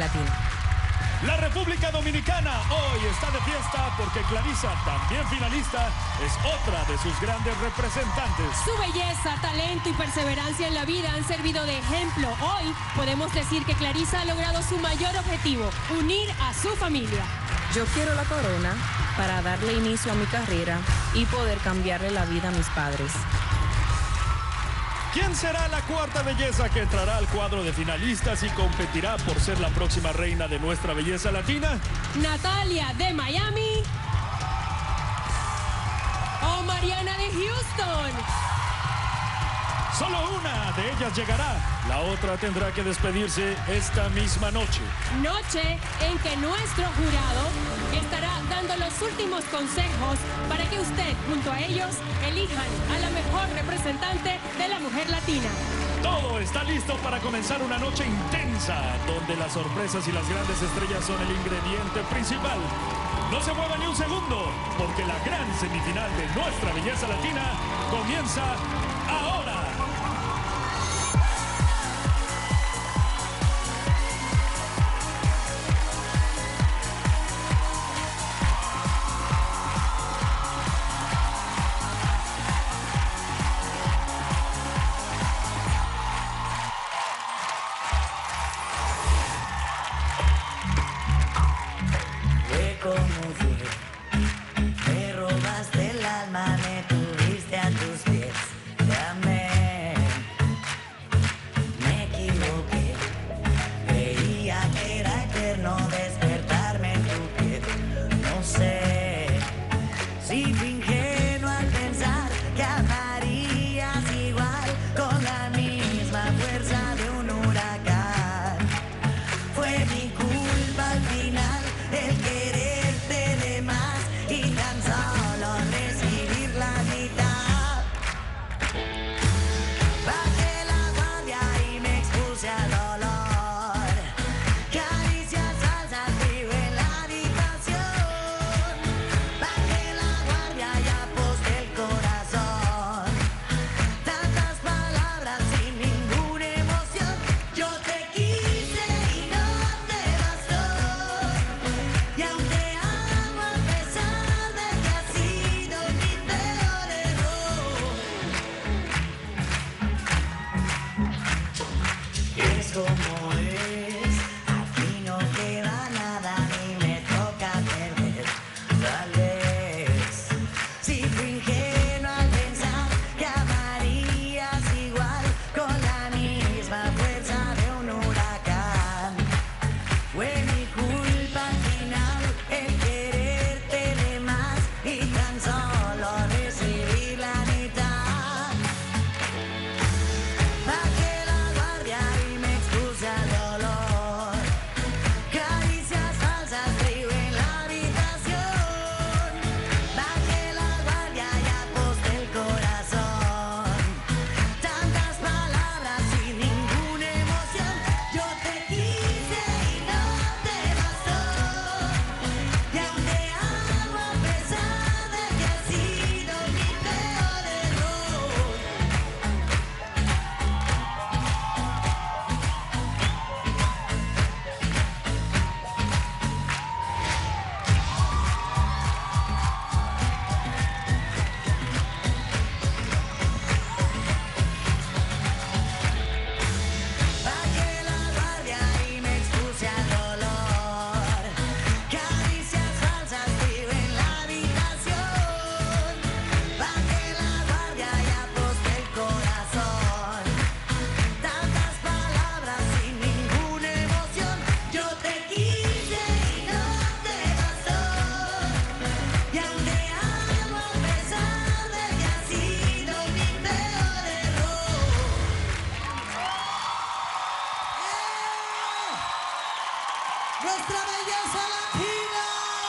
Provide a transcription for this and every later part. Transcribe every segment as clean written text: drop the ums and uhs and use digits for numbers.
Latina. La República Dominicana hoy está de fiesta porque Clarisa, también finalista, es otra de sus grandes representantes. Su belleza, talento y perseverancia en la vida han servido de ejemplo. Hoy podemos decir que Clarisa ha logrado su mayor objetivo, unir a su familia. Yo quiero la corona para darle inicio a mi carrera y poder cambiarle la vida a mis padres. ¿Quién será la cuarta belleza que entrará al cuadro de finalistas y competirá por ser la próxima reina de nuestra belleza latina? Natalia de Miami o Mariana de Houston. Solo una de ellas llegará. La otra tendrá que despedirse esta misma noche. Noche en que nuestro jurado estará dando los últimos consejos para que usted, junto a ellos, elijan a la mejor representante de la mujer latina. Todo está listo para comenzar una noche intensa, donde las sorpresas y las grandes estrellas son el ingrediente principal. No se mueva ni un segundo, porque la gran semifinal de nuestra belleza latina comienza ahora. Me robaste el alma, me tuviste a tus pies. Te amé, me equivoqué. Creía que era eterno despertarme en tu piel. No sé si fui ingenuo al pensar que amarías igual con la misma fuerza de un huracán. Fue mi culpa al final el quererte de más y tan solo recibir la mitad. Bajé la guardia y me expuse al dolor. Caricias, salsas, frío en la habitación. Bajé la guardia y aposté el corazón. Tantas palabras sin ninguna emoción. Yo te quise y no te bastó. Y aún te amo a pesar de que ha sido mi peor error. Es como es, aquí no queda nada ni me toca perder. Tal vez, si fui ingenuo al pensar que amarías igual con la misma fuerza de un huracán. Fue mi culpa al final el quererte de más y tan solo recibir la mitad. Bajé la guardia y me expuse al dolor. Caricias falsas, frío en la habitación. Bajé la guardia y aposté el corazón. Tantas palabras sin ninguna emoción. Yo te quise y no te bastó. Y aún te amo a pesar de que ha sido mi peor error. Bajé la guardia y me expuse al dolor. Caricias falsas, frío en la habitación. Bajé la guardia y aposté el corazón. Tantas palabras sin ninguna emoción. Yo te quise y no te bastó. Y aún te amo a pesar de que ha sido mi peor error. ¡Nuestra belleza latina!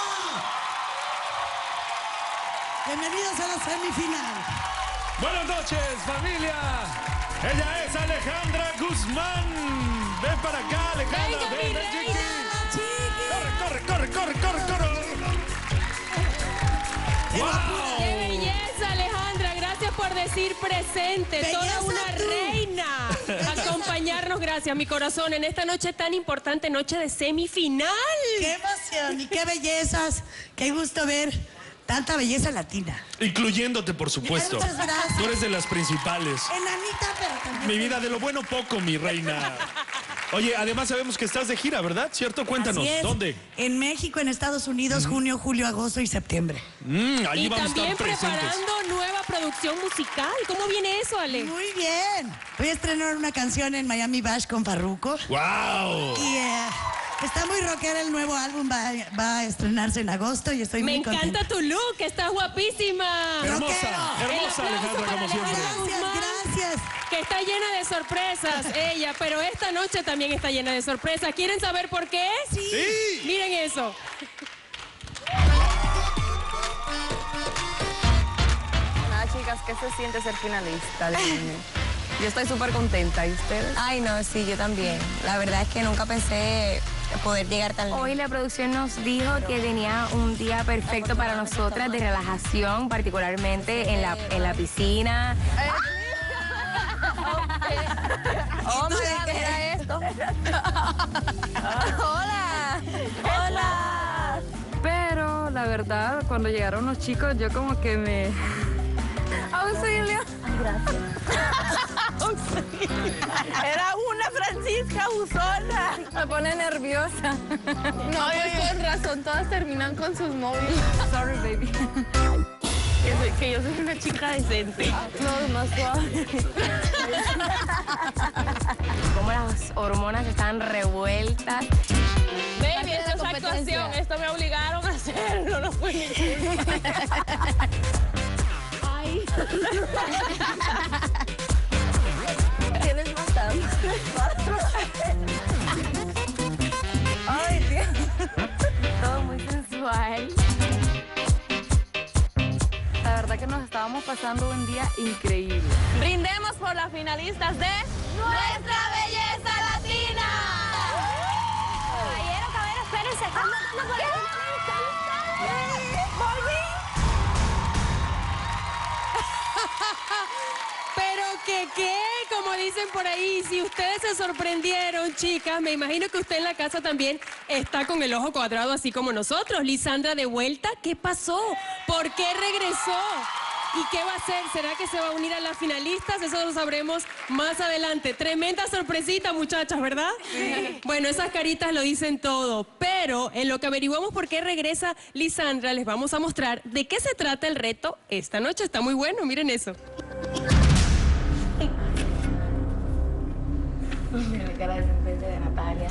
Bienvenidos a la semifinal. Buenas noches, familia. Ella es Alejandra Guzmán. Ven para acá, Alejandra. Venga, Ven, mi ven, reina. Corre, corre, corre, corre, corre. ¡Wow! ¡Qué belleza, Alejandra! Gracias por por decir presente, Belleza toda una tú. reina. Acompañarnos, gracias, mi corazón, en esta noche tan importante, noche de semifinal. ¡Qué emoción y qué bellezas! ¡Qué gusto ver tanta belleza latina! Incluyéndote, por supuesto. Muchas gracias. Tú eres de las principales. Enanita, pero también... Mi vida, de lo bueno poco, mi reina. Oye, además sabemos que estás de gira, ¿verdad? ¿Cierto? Cuéntanos, Así es. ¿dónde? En México, en Estados Unidos, junio, julio, agosto y septiembre. Ahí Y vamos a también estar presentes. preparando nueva producción musical. ¿Cómo viene eso, Ale? Muy bien. Voy a estrenar una canción en Miami Bash con Farruko. ¡Wow! Y está muy rockera el nuevo álbum, va a estrenarse en agosto y estoy Me muy contenta. encanta tu look, estás guapísima. Hermosa, rockero. hermosa, El aplauso Alejandra, para como siempre. Alejandra. Gracias, gracias. Que está llena de sorpresas ella, pero esta noche también está llena de sorpresas. ¿Quieren saber por qué? ¡Sí! Miren eso. Nada, chicas, ¿qué se siente ser finalista? Díganme. Yo estoy súper contenta. ¿Y ustedes? Ay, no, sí, yo también. La verdad es que nunca pensé poder llegar tan lejos. Hoy la producción nos dijo que tenía un día perfecto para nosotras de relajación, particularmente en la piscina. Oh, my God, ¿qué era esto? Hola. Hola. Pero la verdad, cuando llegaron los chicos, yo como que me... ¡Auxilio! Era una Francisca Usona. Me pone nerviosa. No, pues con razón, todas terminan con sus móviles. Sorry, baby. Que yo soy una chica decente. No, más suave. Cómo las hormonas están revueltas. Baby, esto es actuación. Esto me obligaron a hacerlo. No fue mi culpa. Ay. ¿Tienes más tanto? Ay, Dios. Todo muy sensual. La verdad que nos estábamos pasando un día increíble. Brindemos por las finalistas de ¡Nuestra belleza latina! Caballero, espérense. Están votando por la Pero ¿qué? Como dicen por ahí, si ustedes se sorprendieron, chicas, me imagino que usted en la casa también está con el ojo cuadrado, así como nosotros. Lisandra, de vuelta, ¿qué pasó? ¿Por qué regresó? ¿Y qué va a hacer? ¿Será que se va a unir a las finalistas? Eso lo sabremos más adelante. Tremenda sorpresita, muchachas, ¿verdad? Sí. Bueno, esas caritas lo dicen todo. Pero en lo que averiguamos por qué regresa Lisandra, les vamos a mostrar de qué se trata el reto esta noche. Está muy bueno, miren eso. Mira la cara de sorpresa de Natalia.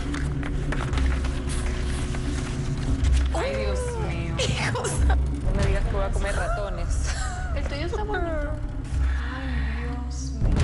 Ay, Dios mío. No me digas que voy a comer ratones. El tuyo está bonito. Ay, Dios mío.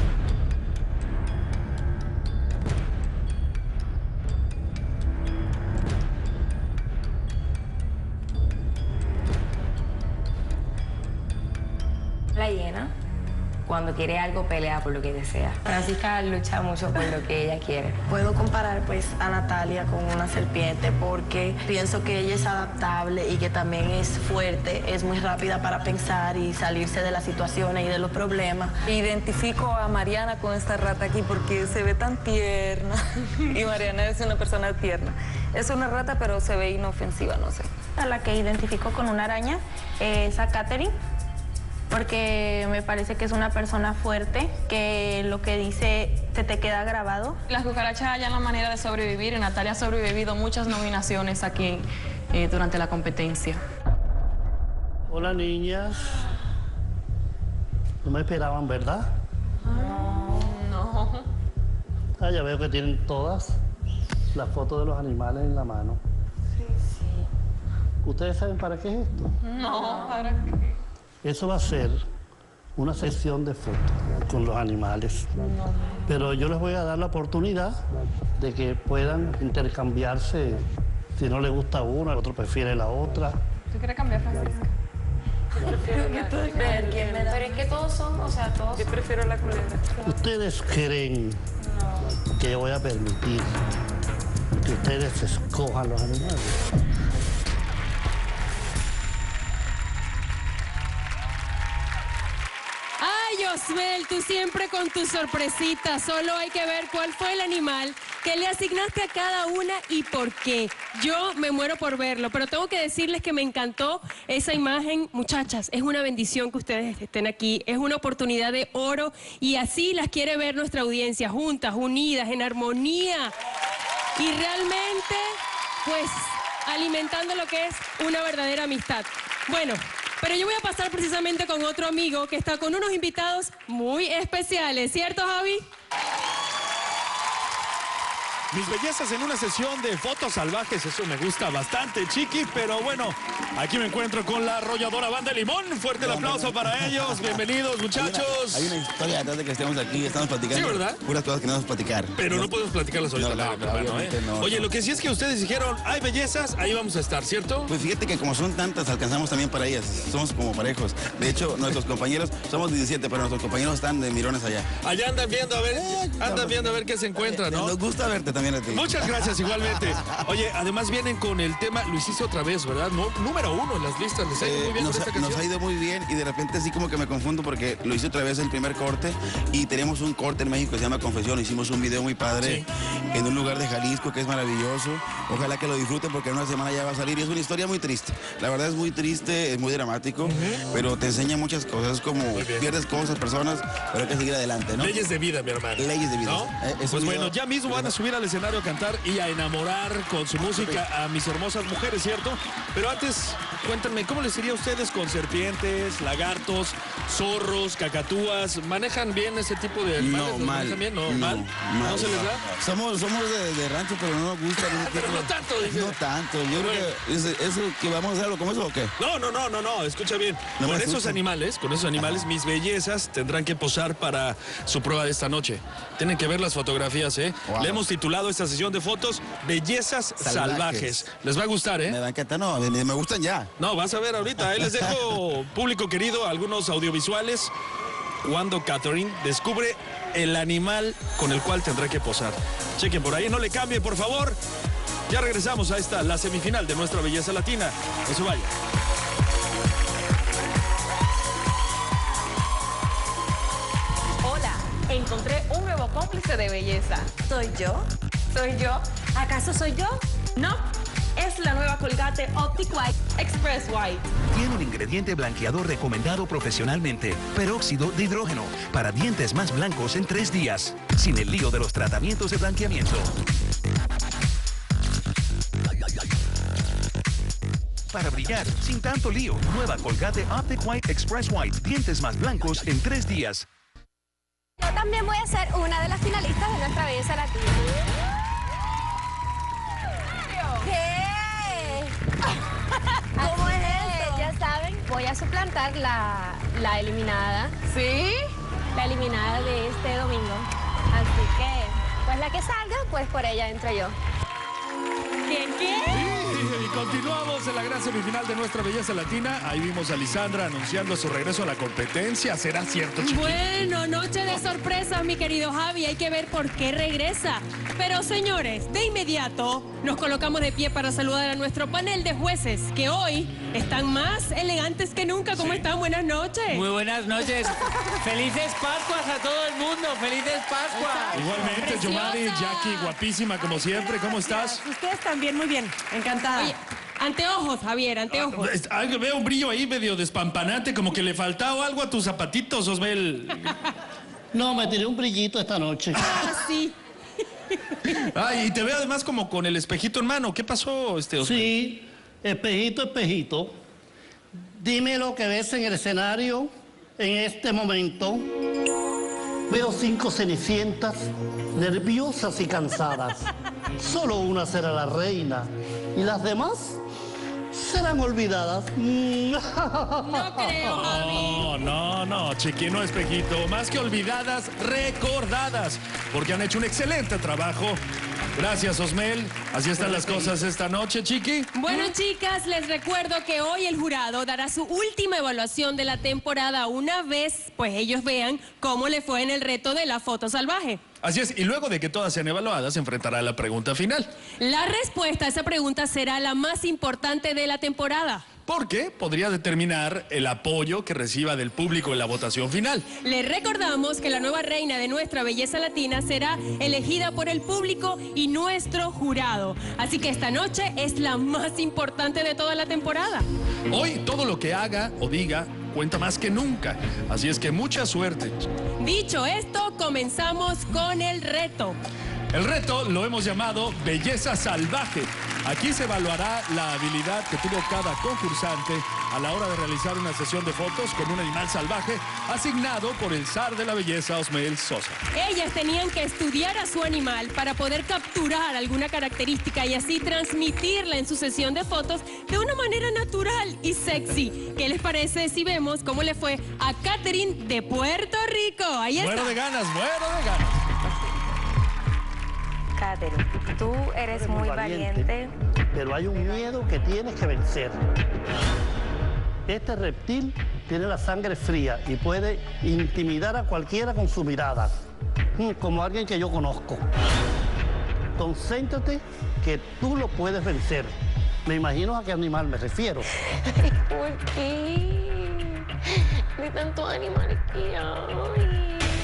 La llena. Cuando quiere algo, pelea por lo que desea. Francisca lucha mucho por lo que ella quiere. Puedo comparar pues a Natalia con una serpiente porque pienso que ella es adaptable y que también es fuerte, es muy rápida para pensar y salirse de las situaciones y de los problemas. Identifico a Mariana con esta rata aquí porque se ve tan tierna. Y Mariana es una persona tierna. Es una rata, pero se ve inofensiva, no sé. A la que identifico con una araña es a Katherine, porque me parece que es una persona fuerte, que lo que dice se te queda grabado. Las cucarachas hallan la manera de sobrevivir y Natalia ha sobrevivido muchas nominaciones aquí durante la competencia. Hola, niñas. No me esperaban, ¿verdad? No. Ah, ya veo que tienen todas las fotos de los animales en la mano. Sí. ¿Ustedes saben para qué es esto? No, ¿para qué? Eso va a ser una sesión de fotos con los animales. Pero yo les voy a dar la oportunidad de que puedan intercambiarse. Si no le gusta una, el otro prefiere la otra. ¿Tú quieres cambiar, Francisca? Yo prefiero Pero es que todos son, o sea, todos. Yo prefiero la culebra. ¿Ustedes creen que yo voy a permitir que ustedes escojan los animales? Ay, Osmel, tú siempre con tus sorpresitas. Solo hay que ver cuál fue el animal que le asignaste a cada una y por qué. Yo me muero por verlo, pero tengo que decirles que me encantó esa imagen. Muchachas, es una bendición que ustedes estén aquí. Es una oportunidad de oro y así las quiere ver nuestra audiencia, juntas, unidas, en armonía. Y realmente, pues, alimentando lo que es una verdadera amistad. Bueno, pero yo voy a pasar precisamente con otro amigo que está con unos invitados muy especiales, ¿cierto, Javi? Mis bellezas en una sesión de fotos salvajes, eso me gusta bastante, Chiqui, pero bueno, aquí me encuentro con la arrolladora Banda de Limón. Fuerte el aplauso para ellos, bienvenidos muchachos. Hay una historia detrás de que estemos aquí, estamos platicando. Sí, ¿verdad? Puras cosas que no vamos a platicar. Pero no podemos platicarlas ahorita, No, hermano, ¿eh? no. Oye, lo que sí es que ustedes dijeron, hay bellezas, ahí vamos a estar, ¿cierto? Pues fíjate que como son tantas, alcanzamos también para ellas. Somos como parejos. De hecho, nuestros compañeros, somos 17, pero nuestros compañeros están de mirones allá. Allá andan viendo a ver qué se encuentra, ¿no? Nos gusta verte también a ti. Muchas gracias, igualmente. Oye, además vienen con el tema, lo hiciste otra vez, ¿verdad? No, número 1 en las listas, les ha ido muy bien con esta canción. Nos ha ido muy bien y de repente así como que me confundo porque lo hice otra vez el primer corte y tenemos un corte en México que se llama Confesión. Hicimos un video muy padre en un lugar de Jalisco que es maravilloso. Ojalá que lo disfruten porque en una semana ya va a salir y es una historia muy triste. La verdad es muy triste, es muy dramático, pero te enseña muchas cosas, como pierdes cosas, personas, pero hay que seguir adelante, ¿no? Leyes de vida, mi hermano. Leyes de vida. ¿No? Pues bueno, ya mismo van a subir al escenario a cantar y a enamorar con su música a mis hermosas mujeres, ¿cierto? Pero antes, cuéntenme, ¿cómo les iría a ustedes con serpientes, lagartos, zorros, cacatúas? ¿Manejan bien ese tipo de animales? No, mal. Bien? ¿No? ¿Mal? ¿No se les da? Somos de rancho, pero no nos gusta. Pero no tanto, dije. No tanto. Yo creo que eso que vamos a hacerlo como eso o qué. No, escucha bien. Con esos animales, mis bellezas tendrán que posar para su prueba de esta noche. Tienen que ver las fotografías, ¿eh? Wow. Le hemos titulado esta sesión de fotos Bellezas Salvajes. Les va a gustar, ¿eh? Me va a encantar, no, me gustan ya. No, vas a ver ahorita. Ahí les dejo, público querido, algunos audiovisuales cuando Catherine descubre el animal con el cual tendrá que posar. Chequen por ahí, no le cambie, por favor. Ya regresamos a la semifinal de nuestra belleza latina. No se vaya. Hola, encontré un nuevo cómplice de belleza. ¿Soy yo? ¿Soy yo? ¿Acaso soy yo? No, es la nueva Colgate Optic White Express White. Tiene un ingrediente blanqueador recomendado profesionalmente, peróxido de hidrógeno, para dientes más blancos en 3 días, sin el lío de los tratamientos de blanqueamiento. Para brillar sin tanto lío, nueva Colgate Optic White Express White, dientes más blancos en 3 días. Yo también voy a ser una de las finalistas de nuestra belleza latina. ¿Qué? ¿Cómo es esto? Ya saben, voy a suplantar la eliminada. ¿Sí? La eliminada de este domingo. Así que, pues la que salga, pues por ella entro yo. ¿Qué? Y continuamos en la gran semifinal de nuestra belleza latina. Ahí vimos a Lisandra anunciando su regreso a la competencia. ¿Será cierto, chiquito? Bueno, noche de sorpresas, mi querido Javi. Hay que ver por qué regresa. Pero, señores, de inmediato nos colocamos de pie para saludar a nuestro panel de jueces, que hoy están más elegantes que nunca. ¿Cómo están? Buenas noches. Muy buenas noches. Felices Pascuas a todo el mundo. Felices Pascuas. Igualmente, Yomari, Jackie, guapísima como siempre. ¿Cómo estás? Ustedes también muy bien. Encantada. Oye, anteojos, Javier, anteojos. Veo un brillo ahí medio despampanante, como que le faltaba algo a tus zapatitos, Osmel. No, me tiré un brillito esta noche. Ah, sí. Ay, y te veo además como con el espejito en mano. ¿Qué pasó, Osmel? Sí, espejito, espejito. Dime lo que ves en el escenario en este momento. Veo 5 cenicientas, nerviosas y cansadas. Solo una será la reina y las demás serán olvidadas. No creo, Javi. No, chiquino espejito. Más que olvidadas, recordadas. Porque han hecho un excelente trabajo. Gracias, Osmel. Así están las cosas esta noche, Chiqui. Bueno, chicas, les recuerdo que hoy el jurado dará su última evaluación de la temporada una vez, pues ellos vean cómo le fue en el reto de la foto salvaje. Así es, y luego de que todas sean evaluadas, se enfrentará a la pregunta final. La respuesta a esa pregunta será la más importante de la temporada. porque podría determinar el apoyo que reciba del público en la votación final. Le recordamos que la nueva reina de nuestra belleza latina será elegida por el público y nuestro jurado. Así que esta noche es la más importante de toda la temporada. Hoy todo lo que haga o diga cuenta más que nunca, así es que mucha suerte. Dicho esto, comenzamos con el reto. El reto lo hemos llamado Belleza Salvaje. Aquí se evaluará la habilidad que tuvo cada concursante a la hora de realizar una sesión de fotos con un animal salvaje asignado por el zar de la belleza, Osmael Sosa. Ellas tenían que estudiar a su animal para poder capturar alguna característica y así transmitirla en su sesión de fotos de una manera natural y sexy. ¿Qué les parece si vemos cómo le fue a Catherine de Puerto Rico? Ahí está. Muero de ganas, muero de ganas. Catherine, tú eres muy valiente. Pero hay un miedo que tienes que vencer. Este reptil tiene la sangre fría y puede intimidar a cualquiera con su mirada, como alguien que yo conozco. Concéntrate que tú lo puedes vencer. Me imagino a qué animal me refiero. ¿Por qué? De tantos animales que hay.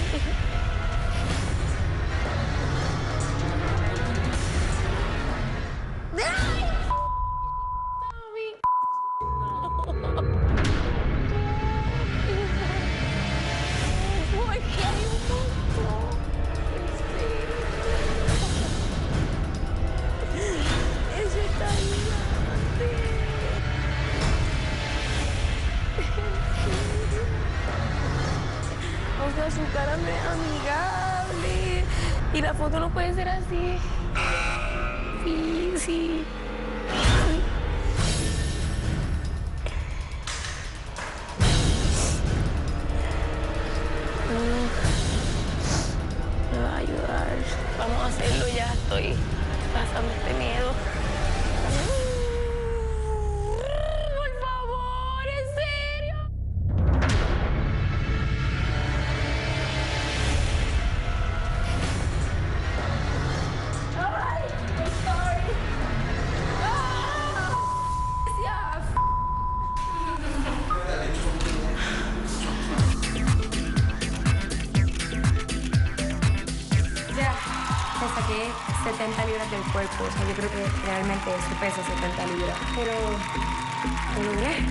O sea, su cara me es amigable. Y la foto no puede ser así. Sí, sí. Me va a ayudar. Vamos a hacerlo ya. Estoy pasando este miedo. Por favor, en serio. Ay, I'm sorry. Ya, te saqué 70 libras del cuerpo. O sea, yo creo que realmente eso pesa 70 libras. Pero lo logré.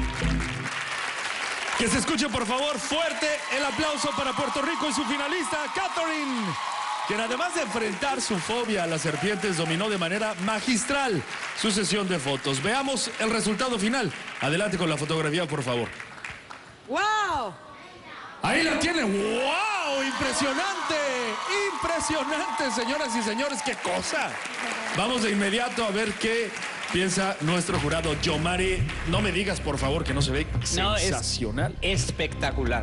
Que se escuche, por favor, fuerte el aplauso para Puerto Rico y su finalista, Catherine, quien además de enfrentar su fobia a las serpientes, dominó de manera magistral su sesión de fotos. Veamos el resultado final. Adelante con la fotografía, por favor. ¡Wow! Ahí la tienen. ¡Wow! ¡Impresionante! ¡Impresionante, señoras y señores! ¡Qué cosa! Vamos de inmediato a ver qué piensa nuestro jurado. Yomari, no me digas, por favor, que no se ve sensacional. Es espectacular.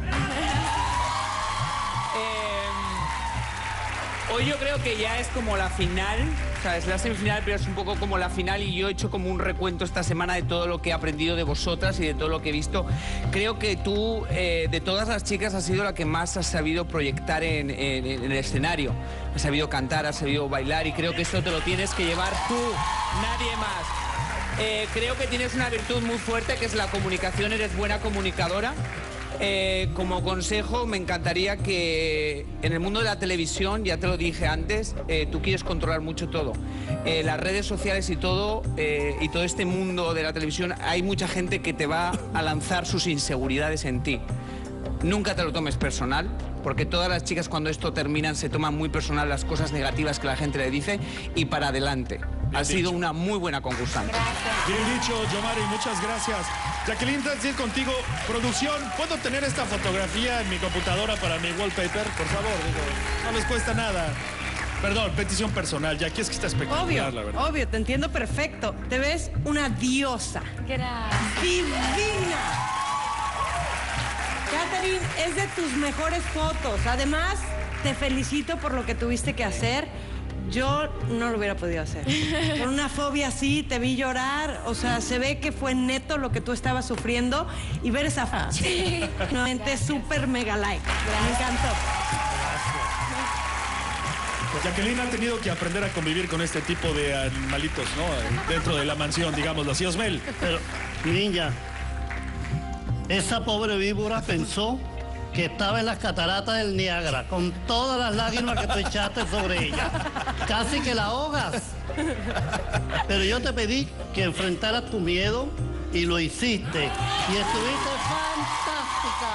Hoy yo creo que ya es como la final, o sea, es la semifinal, pero es un poco como la final y yo he hecho como un recuento esta semana de todo lo que he aprendido de vosotras y de todo lo que he visto. Creo que tú, de todas las chicas, has sido la que más has sabido proyectar en el escenario. Has sabido cantar, has sabido bailar y creo que esto te lo tienes que llevar tú, nadie más. Creo que tienes una virtud muy fuerte que es la comunicación, eres buena comunicadora. Como consejo, me encantaría que en el mundo de la televisión, ya te lo dije antes, tú quieres controlar mucho todo. Las redes sociales y todo este mundo de la televisión, hay mucha gente que te va a lanzar sus inseguridades en ti. Nunca te lo tomes personal, porque todas las chicas cuando esto terminan se toman muy personal las cosas negativas que la gente le dice y para adelante. Has sido una muy buena concursante. Bien dicho, Yomari, muchas gracias. Jacqueline, antes de ir contigo, producción, ¿puedo tener esta fotografía en mi computadora para mi wallpaper? Por favor, no les cuesta nada. Perdón, petición personal, Jackie, es que está espectacular, Obvio, la verdad. obvio, te entiendo perfecto. Te ves una diosa. Gracias. Divina. Catherine, es de tus mejores fotos. Además, te felicito por lo que tuviste que hacer. Yo no lo hubiera podido hacer. Por una fobia así, te vi llorar. O sea, se ve que fue neto lo que tú estabas sufriendo. Y ver esa foto. Sí. Nuevamente, súper mega like. Me encantó. Jacqueline ha tenido que aprender a convivir con este tipo de animalitos, ¿no? Dentro de la mansión, digámoslo así. Osmel. Pero, niña, esa pobre víbora pensó que estaba en las cataratas del Niágara, con todas las lágrimas que tú echaste sobre ella. Casi que la ahogas. Pero yo te pedí que enfrentaras tu miedo y lo hiciste. Y estuviste fantástica.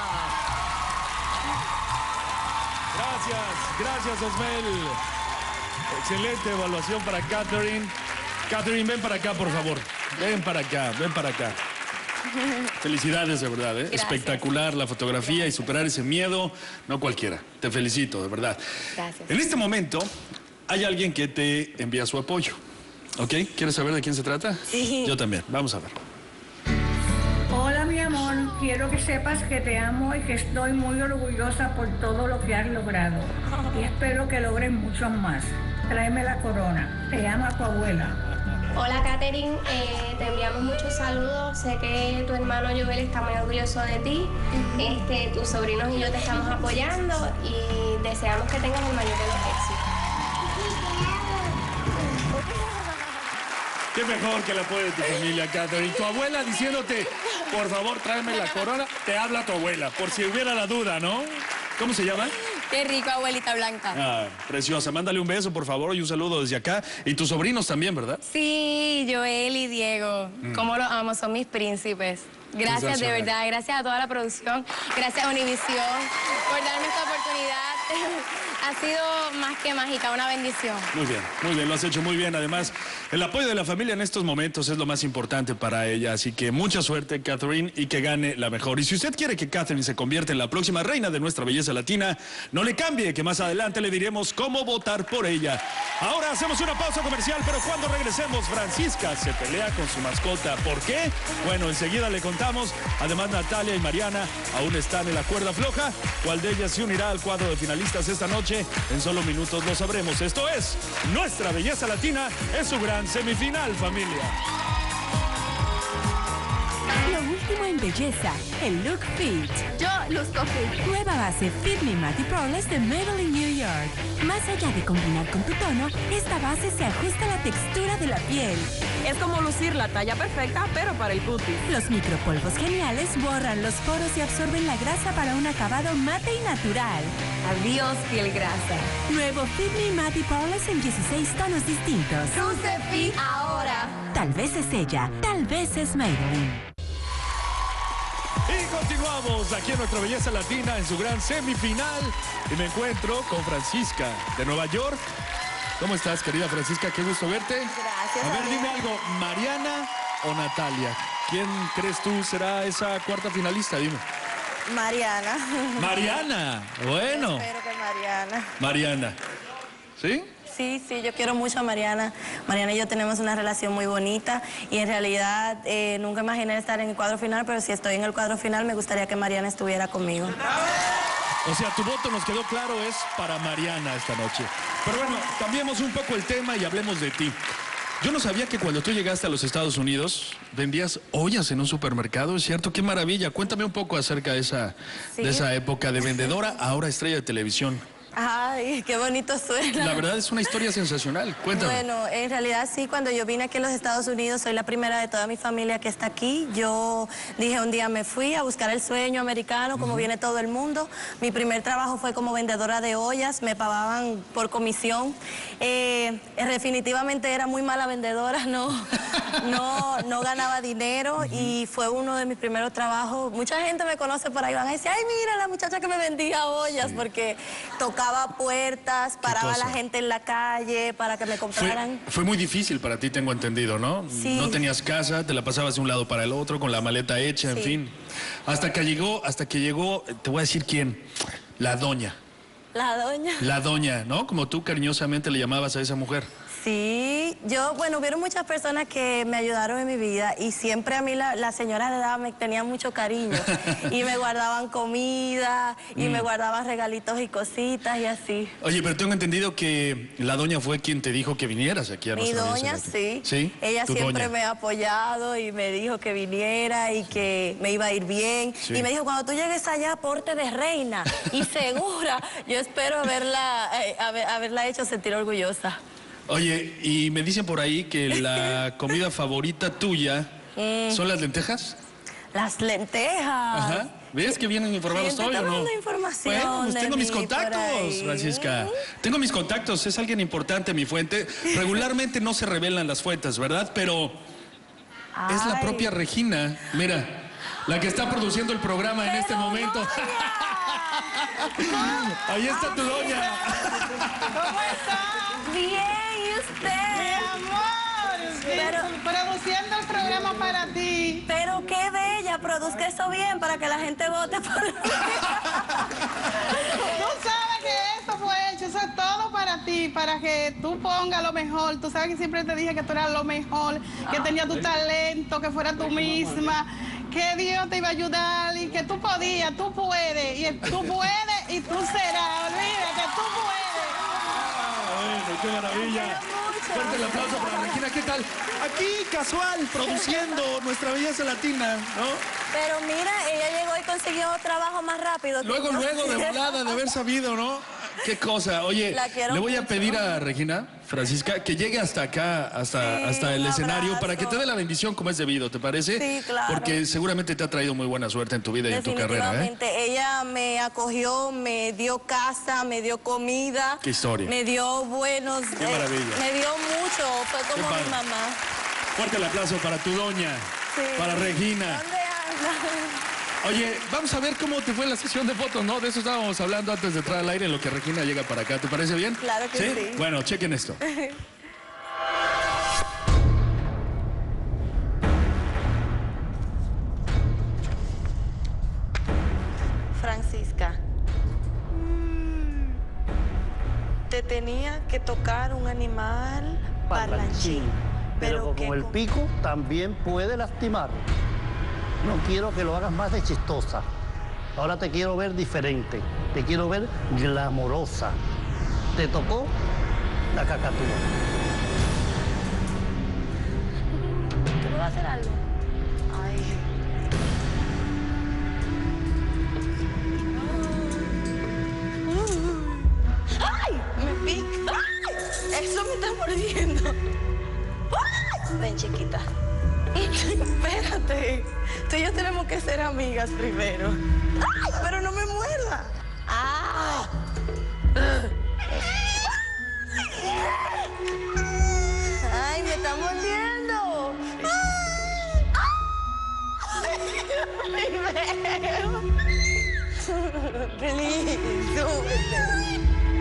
Gracias Osmel. Excelente evaluación para Catherine. Catherine, ven para acá, por favor. Ven para acá. Felicidades, de verdad, ¿eh? Espectacular la fotografía y superar ese miedo, no cualquiera. Te felicito, de verdad. Gracias. En este momento, hay alguien que te envía su apoyo. ¿Ok? ¿Quieres saber de quién se trata? Sí. Yo también. Vamos a ver. Hola, mi amor. Quiero que sepas que te amo y que estoy muy orgullosa por todo lo que has logrado. Y espero que logres mucho más. Tráeme la corona. Te ama tu abuela. Hola Catherine, te enviamos muchos saludos. Sé que tu hermano Joel está muy orgulloso de ti. Tus sobrinos y yo te estamos apoyando y deseamos que tengas el mayor de los éxitos. Qué mejor que el apoyo de tu familia, Catherine. Tu abuela diciéndote, por favor, tráeme la corona. Te habla tu abuela, por si hubiera la duda, ¿no? ¿Cómo se llama? Qué rico, abuelita Blanca. Ah, preciosa. Mándale un beso, por favor, y un saludo desde acá. Y tus sobrinos también, ¿verdad? Sí, Joel y Diego. Cómo los amo, son mis príncipes. Gracias, de verdad. Gracias a toda la producción. Gracias a Univisión por darme esta oportunidad. Ha sido más que mágica, una bendición. Muy bien, lo has hecho muy bien. Además, el apoyo de la familia en estos momentos es lo más importante para ella. Así que mucha suerte, Catherine, y que gane la mejor. Y si usted quiere que Catherine se convierta en la próxima reina de nuestra belleza latina, no le cambie, que más adelante le diremos cómo votar por ella. Ahora hacemos una pausa comercial, pero cuando regresemos, Francisca se pelea con su mascota. ¿Por qué? Bueno, enseguida le contamos. Además, Natalia y Mariana aún están en la cuerda floja. ¿Cuál de ellas se unirá al cuadro de finalistas esta noche? En solo minutos lo sabremos. Esto es Nuestra Belleza Latina en su gran semifinal, familia. Lo último en belleza, el look fit. Yo luzco fit. Nueva base Fit Me Matte Poreless de Maybelline New York. Más allá de combinar con tu tono, esta base se ajusta a la textura de la piel. Es como lucir la talla perfecta, pero para el cutis. Los micropolvos geniales borran los poros y absorben la grasa para un acabado mate y natural. Adiós, piel grasa. Nuevo Fit Me Matte Poreless en 16 tonos distintos. Luce fit ahora. Tal vez es ella, tal vez es Maybelline. Y continuamos aquí en Nuestra Belleza Latina en su gran semifinal. Y me encuentro con Francisca de Nueva York. ¿Cómo estás, querida Francisca? Qué gusto verte. Gracias. A ver, dime algo, ¿Mariana o Natalia? ¿Quién crees tú será esa cuarta finalista? Dime. Mariana. Mariana, bueno. Espero que Mariana. Mariana, ¿sí? Sí, yo quiero mucho a Mariana. Mariana y yo tenemos una relación muy bonita y en realidad nunca imaginé estar en el cuadro final, pero si estoy en el cuadro final me gustaría que Mariana estuviera conmigo. O sea, tu voto nos quedó claro, es para Mariana esta noche. Pero bueno, cambiemos un poco el tema y hablemos de ti. Yo no sabía que cuando tú llegaste a los Estados Unidos vendías ollas en un supermercado, ¿es cierto? ¡Qué maravilla! Cuéntame un poco acerca de esa época de vendedora, ahora estrella de televisión. Ay, qué bonito suena. La verdad es una historia sensacional. Cuéntame. Bueno, en realidad sí, cuando yo vine aquí a los Estados Unidos, soy la primera de toda mi familia que está aquí. Yo dije un día me fui a buscar el sueño americano, como viene todo el mundo. Mi primer trabajo fue como vendedora de ollas, me pagaban por comisión. Definitivamente era muy mala vendedora, no ganaba dinero y fue uno de mis primeros trabajos. Mucha gente me conoce por ahí, van a decir, ay, mira la muchacha que me vendía ollas, porque tocaba puertas, paraba a la gente en la calle para que me compraran. Fue muy difícil para ti, tengo entendido, ¿no? Sí. No tenías casa, te la pasabas de un lado para el otro, con la maleta hecha, en fin. Hasta que llegó, te voy a decir quién, la doña. La doña. La doña, ¿no? Como tú cariñosamente le llamabas a esa mujer. Sí, bueno, hubieron muchas personas que me ayudaron en mi vida y siempre a mí las señoras de edad me tenían mucho cariño y me guardaban comida y me guardaban regalitos y cositas y así. Oye, pero tengo entendido que la doña fue quien te dijo que vinieras aquí a Mi nuestra doña, belleza sí. latina. ¿Sí? Ella ¿Tu siempre doña? me ha apoyado y me dijo que viniera y que me iba a ir bien. Sí. Y me dijo, cuando tú llegues allá, porte de reina y segura. Yo espero haberla hecho sentir orgullosa. Oye, y me dicen por ahí que la comida favorita tuya son las lentejas. Las lentejas. Ajá. ¿Ves que vienen informados Siempre hoy o no? tomando información Bueno, pues de tengo mis mí por contactos, ahí. Francisca. Tengo mis contactos, es alguien importante mi fuente. Regularmente no se revelan las fuentes, ¿verdad? Pero es la propia Regina, mira, la que está produciendo el programa en este momento. Ahí está tu doña. ¿Cómo estás? Bien, ¿y usted? Mi amor, produciendo el programa para ti. Pero qué bella, produzca eso bien para que la gente vote por mí. Tú sabes que esto fue hecho, eso es todo para ti, para que tú pongas lo mejor. Tú sabes que siempre te dije que tú eras lo mejor, que tenías tu talento, que fuera tú misma, que Dios te iba a ayudar y que tú podías, tú puedes, y tú puedes y tú serás. Olvídate, tú puedes. Bueno, qué maravilla. Fuerte el aplauso para Regina, ¿qué tal? Aquí, casual, produciendo nuestra belleza latina, ¿no? Pero mira, ella llegó y consiguió trabajo más rápido. que Luego, yo. de volada, de haber sabido, ¿no? Qué cosa. Oye, La quiero le voy a mucho. pedir a Regina, Francisca, que llegue hasta acá, hasta el un escenario, abrazo. para que te dé la bendición como es debido, ¿te parece? Sí, claro. Porque seguramente te ha traído muy buena suerte en tu vida y en tu carrera, ¿eh? Definitivamente, ella me acogió, me dio casa, me dio comida. Qué historia. Me dio buenos... Qué maravilla. Me dio mucho, fue como padre. mi mamá. Fuerte el aplauso para tu doña, Sí. para Regina. ¿Dónde anda? Oye, vamos a ver cómo te fue la sesión de fotos, ¿no? De eso estábamos hablando antes de entrar al aire, en lo que Regina llega para acá. ¿Te parece bien? Claro que sí. Bueno, chequen esto. Francisca, te tenía que tocar un animal parlanchín. Pero con el pico también puede lastimar. No quiero que lo hagas más de chistosa. Ahora te quiero ver diferente. Te quiero ver glamorosa. Te tocó la cacatúa. ¿Tú me vas a hacer algo? Ay. ¡Ay! Me pica. ¡Ay! Eso me está mordiendo. ¡Ay! Ven, chiquita. Espérate. Tú y yo tenemos que ser amigas primero. ¡Ay! Pero no me muerda. ¡Ah! ¡Ay, me está mordiendo! ¡Ay! Please, súbete.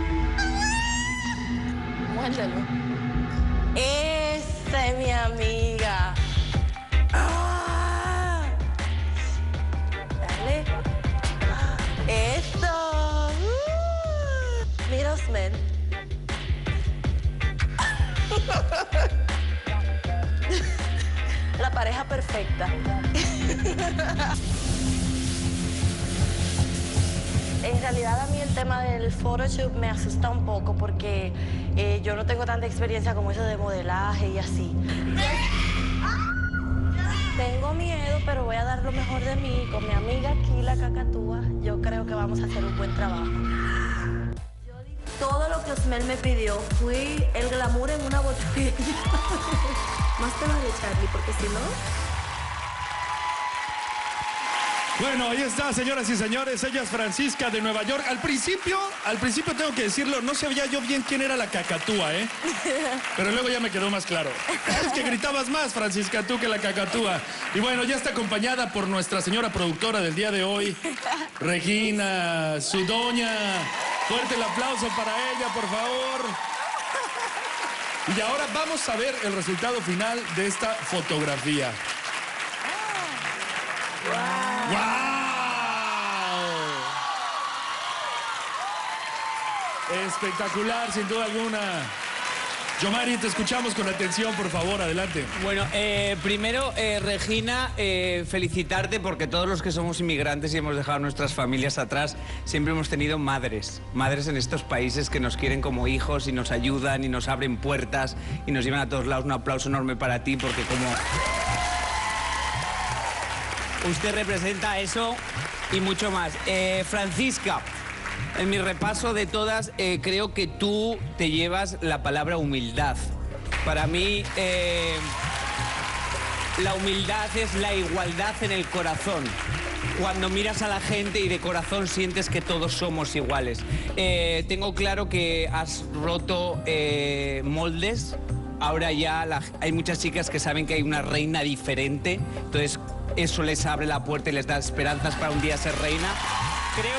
Muérdelo. Esa es mi amiga. Ah. Dale. Esto. Mira, Osmel. La pareja perfecta. En realidad a mí el tema del photoshoot me asusta un poco porque yo no tengo tanta experiencia como eso de modelaje y así. Tengo miedo, pero voy a dar lo mejor de mí. Con mi amiga aquí, la cacatúa, yo creo que vamos a hacer un buen trabajo. Todo lo que Osmel me pidió fue el glamour en una botella. Más te vale, Charlie, porque si no... Bueno, ahí está, señoras y señores. Ella es Francisca de Nueva York. Al principio tengo que decirlo, no sabía yo bien quién era la cacatúa, ¿eh? Pero luego ya me quedó más claro. Es que gritabas más, Francisca, tú que la cacatúa. Y bueno, ya está acompañada por nuestra señora productora del día de hoy, Regina, su doña. Fuerte el aplauso para ella, por favor. Y ahora vamos a ver el resultado final de esta fotografía. ¡Wow! Espectacular, sin duda alguna. Yomari, te escuchamos con atención, por favor, adelante. Bueno, primero, Regina, felicitarte porque todos los que somos inmigrantes y hemos dejado nuestras familias atrás, siempre hemos tenido madres en estos países que nos quieren como hijos y nos ayudan y nos abren puertas y nos llevan a todos lados. Un aplauso enorme para ti porque como usted representa eso y mucho más. Francisca, en mi repaso de todas, creo que tú te llevas la palabra humildad. Para mí, la humildad es la igualdad en el corazón. Cuando miras a la gente y de corazón sientes que todos somos iguales. Tengo claro que has roto moldes. Ahora ya hay muchas chicas que saben que hay una reina diferente. Entonces, eso les abre la puerta y les da esperanzas para un día ser reina. Creo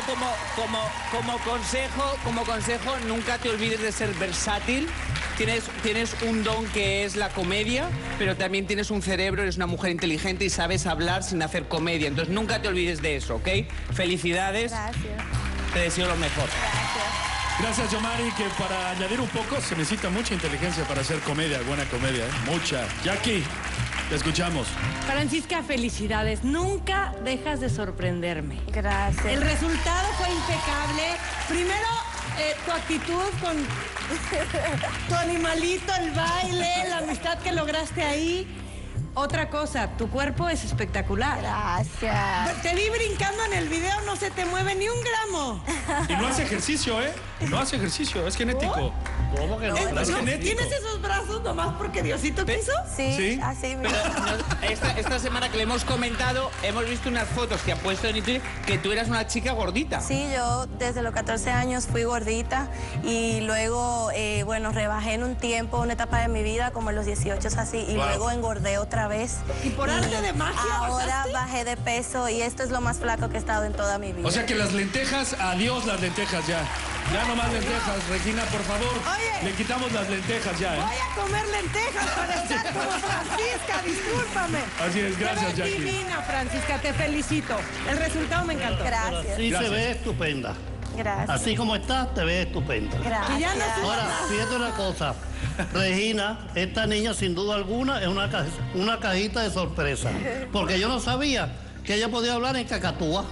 como consejo, nunca te olvides de ser versátil. Tienes un don que es la comedia, pero también tienes un cerebro, eres una mujer inteligente y sabes hablar sin hacer comedia. Entonces nunca te olvides de eso, ¿ok? Felicidades. Gracias. Te deseo lo mejor. Gracias, Yomari, que para añadir un poco se necesita mucha inteligencia para hacer comedia, buena comedia, ¿eh? Mucha. Jackie, te escuchamos. Francisca, felicidades. Nunca dejas de sorprenderme. Gracias. El resultado fue impecable. Primero, tu actitud con tu animalito, el baile, la amistad que lograste ahí. Otra cosa, tu cuerpo es espectacular. Gracias. Te vi brincando en el video, no se te mueve ni un gramo. Y no hace ejercicio, ¿eh? No hace ejercicio, es genético. ¿Cómo que no? Es genético. ¿Tienes esos brazos nomás porque Diosito quiso? Sí, así mismo. Esta semana que le hemos comentado, hemos visto unas fotos que ha puesto en YouTube que tú eras una chica gordita. Sí, yo desde los 14 años fui gordita y luego, bueno, rebajé en un tiempo, una etapa de mi vida, como en los 18 así, y luego engordé otra vez. ¿Y por arte de magia ahora bajaste? bajé de peso y esto es lo más flaco que he estado en toda mi vida. O sea que las lentejas, adiós las lentejas ya. Ya no más lentejas, Regina, por favor. Oye. Le quitamos las lentejas ya, ¿eh? Voy a comer lentejas para estar como Francisca, discúlpame. Así es, gracias, Te ves Jackie. divina, Francisca, te felicito. El resultado me encantó. Gracias. Sí, Gracias. se ve estupenda. Gracias. Así como estás, te ves estupenda. Gracias. Que ya no suba Ahora, más. fíjate una cosa. Regina, esta niña sin duda alguna es una cajita de sorpresa. Porque yo no sabía que ella podía hablar en cacatúa.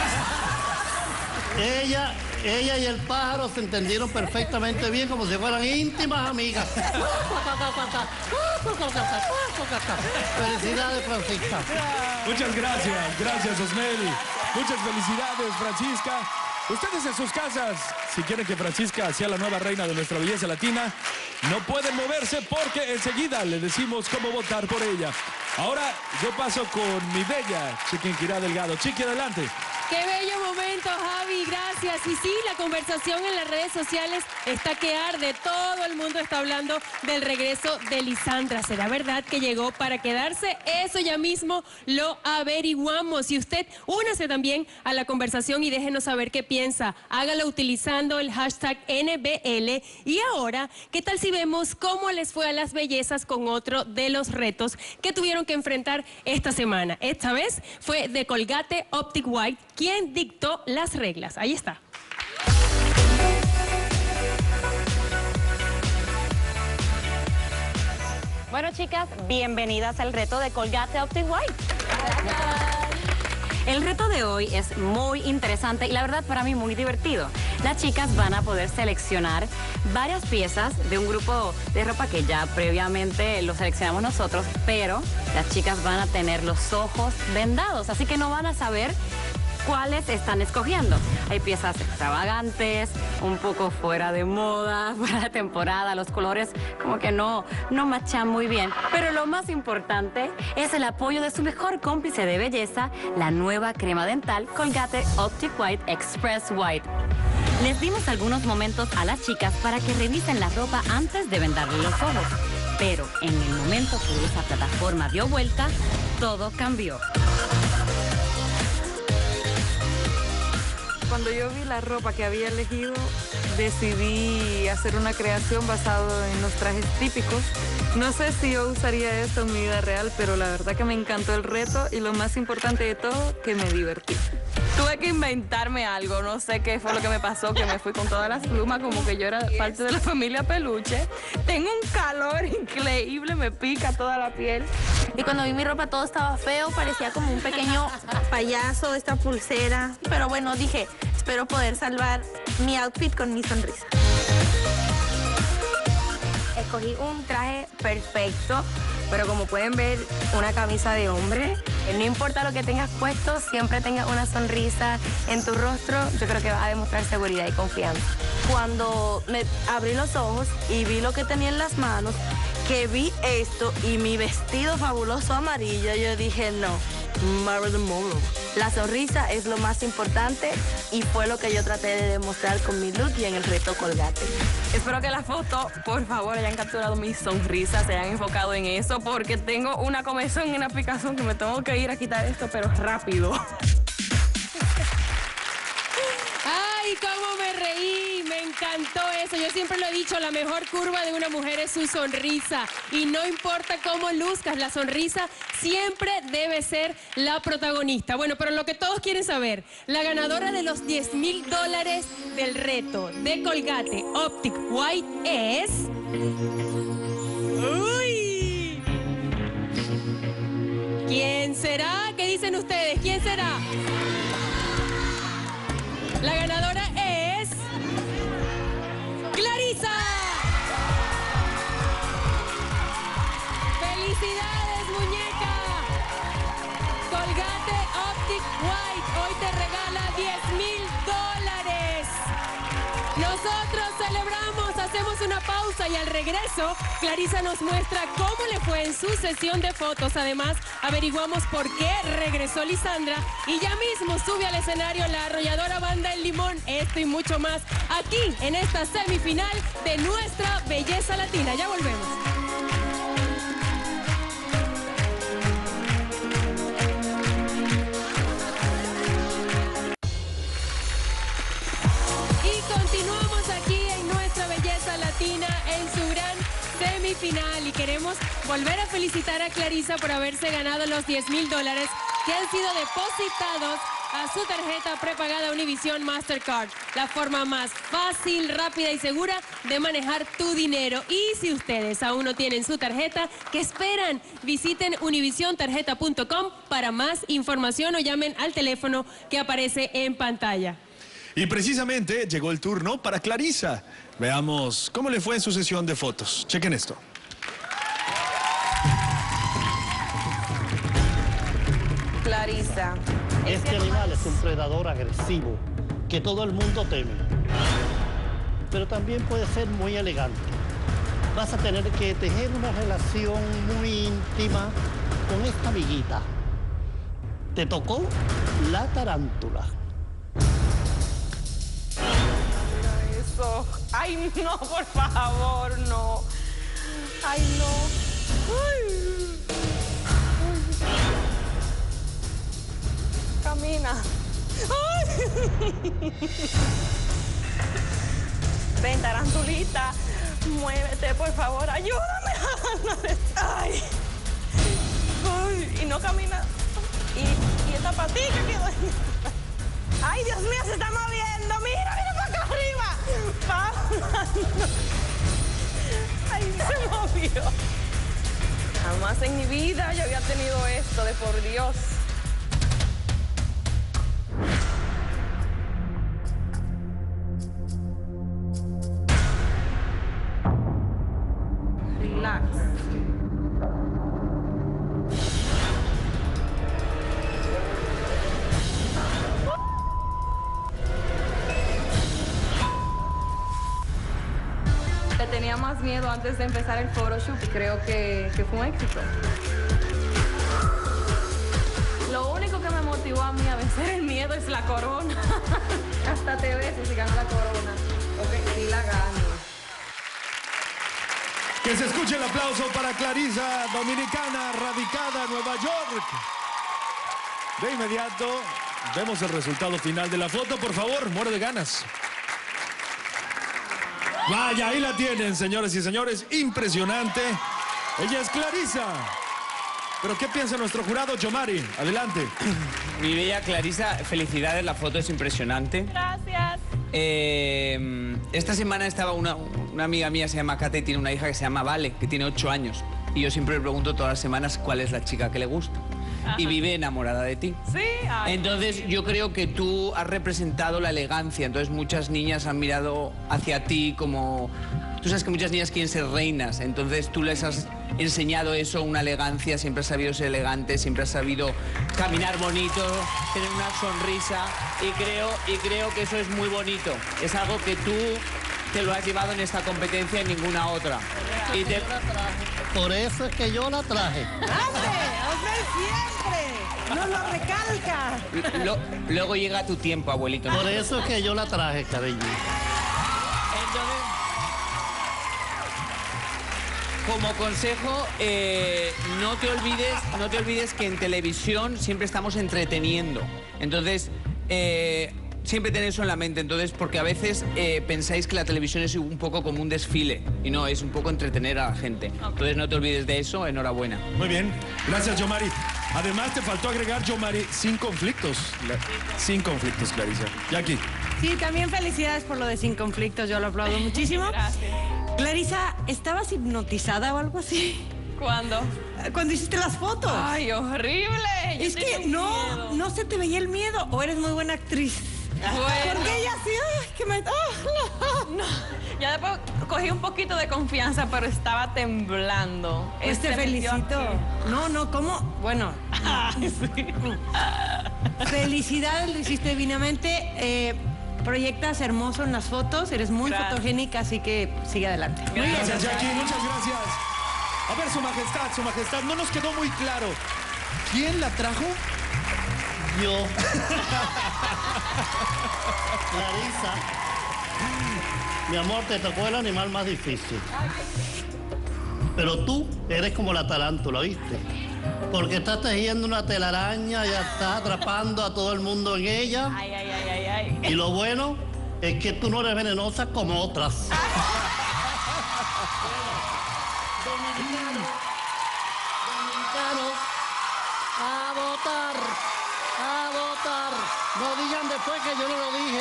Ella y el pájaro se entendieron perfectamente bien, como si fueran íntimas amigas. Felicidades, Francisca. Muchas gracias, Osmel. Muchas felicidades, Francisca. Ustedes en sus casas, si quieren que Francisca sea la nueva reina de nuestra belleza latina, no pueden moverse porque enseguida le decimos cómo votar por ella. Ahora yo paso con mi bella Chiquinquirá Delgado. Chiqui, adelante. Qué bello momento, Javi, gracias. Y sí, la conversación en las redes sociales está que arde. Todo el mundo está hablando del regreso de Lisandra. ¿Será verdad que llegó para quedarse? Eso ya mismo lo averiguamos. Y usted, únase también a la conversación y déjenos saber qué piensa. Hágalo utilizando el hashtag NBL. Y ahora, ¿qué tal si vemos cómo les fue a las bellezas con otro de los retos que tuvieron que enfrentar esta semana? Esta vez fue de Colgate Optic White, quien dictó las reglas. Ahí está. Bueno, chicas, bienvenidas al reto de Colgate Optic White. El reto de hoy es muy interesante y la verdad para mí muy divertido. Las chicas van a poder seleccionar varias piezas de un grupo de ropa que ya previamente lo seleccionamos nosotros, pero las chicas van a tener los ojos vendados, así que no van a saber cuáles están escogiendo. Hay piezas extravagantes, un poco fuera de moda, fuera de temporada, los colores como que no machan muy bien. Pero lo más importante es el apoyo de su mejor cómplice de belleza, la nueva crema dental Colgate Optic White Express White. Les dimos algunos momentos a las chicas para que revisen la ropa antes de vendarle los ojos. Pero en el momento que esa plataforma dio vuelta, todo cambió. Cuando yo vi la ropa que había elegido, decidí hacer una creación basada en los trajes típicos. No sé si yo usaría esto en mi vida real, pero la verdad que me encantó el reto y lo más importante de todo, que me divertí. Tuve que inventarme algo, no sé qué fue lo que me pasó, que me fui con todas las plumas, como que yo era parte de la familia Peluche. Tengo un calor increíble, me pica toda la piel. Y cuando vi mi ropa todo estaba feo, parecía como un pequeño payaso, esta pulsera. Pero bueno, dije, espero poder salvar mi outfit con mi sonrisa. Escogí un traje perfecto, pero como pueden ver, una camisa de hombre. No importa lo que tengas puesto, siempre tengas una sonrisa en tu rostro. Yo creo que va a demostrar seguridad y confianza. Cuando me abrí los ojos y vi lo que tenía en las manos, que vi esto y mi vestido fabuloso amarillo, yo dije, no, Marilyn Monroe. La sonrisa es lo más importante y fue lo que yo traté de demostrar con mi look y en el reto Colgate. Espero que la foto, por favor, hayan capturado mi sonrisa, se hayan enfocado en eso, porque tengo una comezón y una picazón que me tengo que ir a quitar esto, pero rápido. ¡Ay, cómo me reí! Me encantó eso. Yo siempre lo he dicho, la mejor curva de una mujer es su sonrisa. Y no importa cómo luzcas, la sonrisa siempre debe ser la protagonista. Bueno, pero lo que todos quieren saber, la ganadora de los $10,000 del reto de Colgate Optic White es... ¡Uy! ¿Quién será? ¿Qué dicen ustedes? ¿Quién será? La ganadora es... ¡Clarisa! ¡Felicidades, muñeca! Colgate Optic White hoy te regala $10,000. Nosotros celebramos, hacemos una pausa y al regreso, Clarisa nos muestra cómo le fue en su sesión de fotos. Además, averiguamos por qué regresó Lisandra y ya mismo sube al escenario la arrolladora banda El Limón. Esto y mucho más aquí en esta semifinal de nuestra belleza latina. Ya volvemos. Continuamos aquí en nuestra belleza latina en su gran semifinal y queremos volver a felicitar a Clarisa por haberse ganado los $10,000 que han sido depositados a su tarjeta prepagada Univision Mastercard. La forma más fácil, rápida y segura de manejar tu dinero. Y si ustedes aún no tienen su tarjeta, ¿qué esperan? Visiten univisiontarjeta.com para más información o llamen al teléfono que aparece en pantalla. Y precisamente llegó el turno para Clarisa. Veamos cómo le fue en su sesión de fotos. Chequen esto. Clarisa. Este animal es un predador agresivo que todo el mundo teme. Pero también puede ser muy elegante. Vas a tener que tejer una relación muy íntima con esta amiguita. Te tocó la tarántula. Ay, no, por favor, no. Ay, no. Ay. Camina. Ay. Ven, tarantulita, muévete, por favor, ayúdame. Ay. Ay. Y no camina. Y esta patita quedó. Ay, Dios mío, se está moviendo. Mira, mira para acá arriba. Ay, se movió. Jamás en mi vida yo había tenido esto, de por Dios. Relax. Tenía más miedo antes de empezar el photoshoot y creo que fue un éxito. Lo único que me motivó a mí a vencer el miedo es la corona. Hasta te beso si gano la corona. Ok, sí la gano. Que se escuche el aplauso para Clarisa, dominicana, radicada en Nueva York. De inmediato, vemos el resultado final de la foto. Por favor, muere de ganas. Vaya, ahí la tienen, señores y señores. Impresionante. Ella es Clarisa. Pero ¿qué piensa nuestro jurado, Yomari? Adelante. Mi bella Clarisa, felicidades, la foto es impresionante. Gracias. Esta semana estaba una amiga mía, se llama Kate, y tiene una hija que se llama Vale, que tiene 8 años. Y yo siempre le pregunto todas las semanas cuál es la chica que le gusta. Ajá. Y vive enamorada de ti. Sí. Ay, entonces yo creo que tú has representado la elegancia. Entonces muchas niñas han mirado hacia ti como... Tú sabes que muchas niñas quieren ser reinas. Entonces tú les has enseñado eso, una elegancia. Siempre has sabido ser elegante, siempre has sabido caminar bonito, tener una sonrisa. Y creo que eso es muy bonito. Es algo que tú te lo has llevado en esta competencia y en ninguna otra. Y te... Por eso es que yo la traje. ¡Hombre, siempre! ¡Nos lo recalca! Luego llega tu tiempo, abuelito. Por eso es que yo la traje, cariño. Entonces, como consejo, no te olvides que en televisión siempre estamos entreteniendo. Entonces, siempre tened eso en la mente. Entonces, porque a veces pensáis que la televisión es un poco como un desfile. Y no, es un poco entretener a la gente. Entonces, no te olvides de eso. Enhorabuena. Muy bien. Gracias, Yomari. Además, te faltó agregar, Yomari, sin conflictos. Sin conflictos, Clarisa. Jackie. Sí, también felicidades por lo de Sin Conflictos. Yo lo aplaudo muchísimo. Gracias. Clarisa, ¿estabas hipnotizada o algo así? ¿Cuándo? Cuando hiciste las fotos. Ay, horrible. Es que no se te veía el miedo. ¿O eres muy buena actriz? Bueno. Porque ella sí, ay, que me... No. Ya después cogí un poquito de confianza, pero estaba temblando. Pues te felicito. No, ¿cómo? Bueno. Ay, sí. Felicidades, lo hiciste divinamente. Proyectas hermoso en las fotos, eres muy fotogénica, así que sigue adelante. Gracias, Jackie, muchas gracias. A ver, su majestad, no nos quedó muy claro. ¿Quién la trajo? Yo. Clarisa. Mi amor, te tocó el animal más difícil. Pero tú eres como la tarántula, ¿oíste? Porque estás tejiendo una telaraña, ya estás atrapando a todo el mundo en ella. Ay. Y lo bueno es que tú no eres venenosa como otras. Dominicanos, a votar. No digan después que yo no lo dije.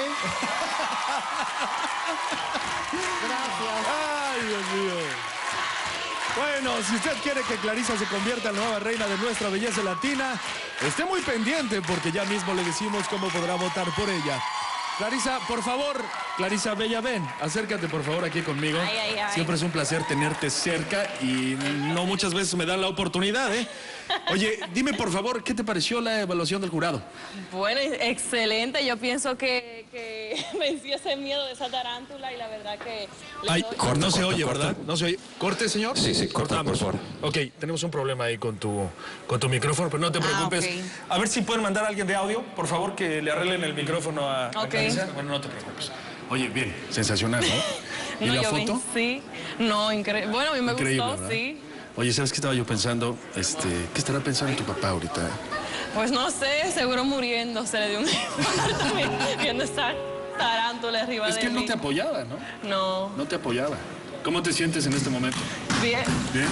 Gracias. Ay, Dios mío. Bueno, si usted quiere que Clarisa se convierta en la nueva reina de nuestra belleza latina, esté muy pendiente porque ya mismo le decimos cómo podrá votar por ella. Clarisa, por favor, Clarisa Bella, ven, acércate por favor aquí conmigo. Ay. Siempre es un placer tenerte cerca y no muchas veces me dan la oportunidad, ¿eh? Oye, dime por favor, ¿qué te pareció la evaluación del jurado? Bueno, excelente. Yo pienso que vencí ese miedo de esa tarántula y la verdad que... Ay, no se oye, ¿verdad? No se oye. ¿Corte, señor? Sí, corta, por favor. Ok, tenemos un problema ahí con tu micrófono, pero no te preocupes. Okay. A ver si pueden mandar a alguien de audio, por favor, que le arreglen el micrófono a Clarisa. Bueno, no te preocupes. Oye, bien, sensacional, ¿no? ¿Y la foto? Sí. No, increíble. Bueno, a mí me gustó, ¿verdad? sí. Oye, ¿sabes qué estaba yo pensando? ¿Qué estará pensando tu papá ahorita? Pues no sé, seguro muriéndose de un infarto viendo esta tarántula arriba de mí. Es que él no te apoyaba, ¿no? No. No te apoyaba. ¿Cómo te sientes en este momento? Bien. Bien.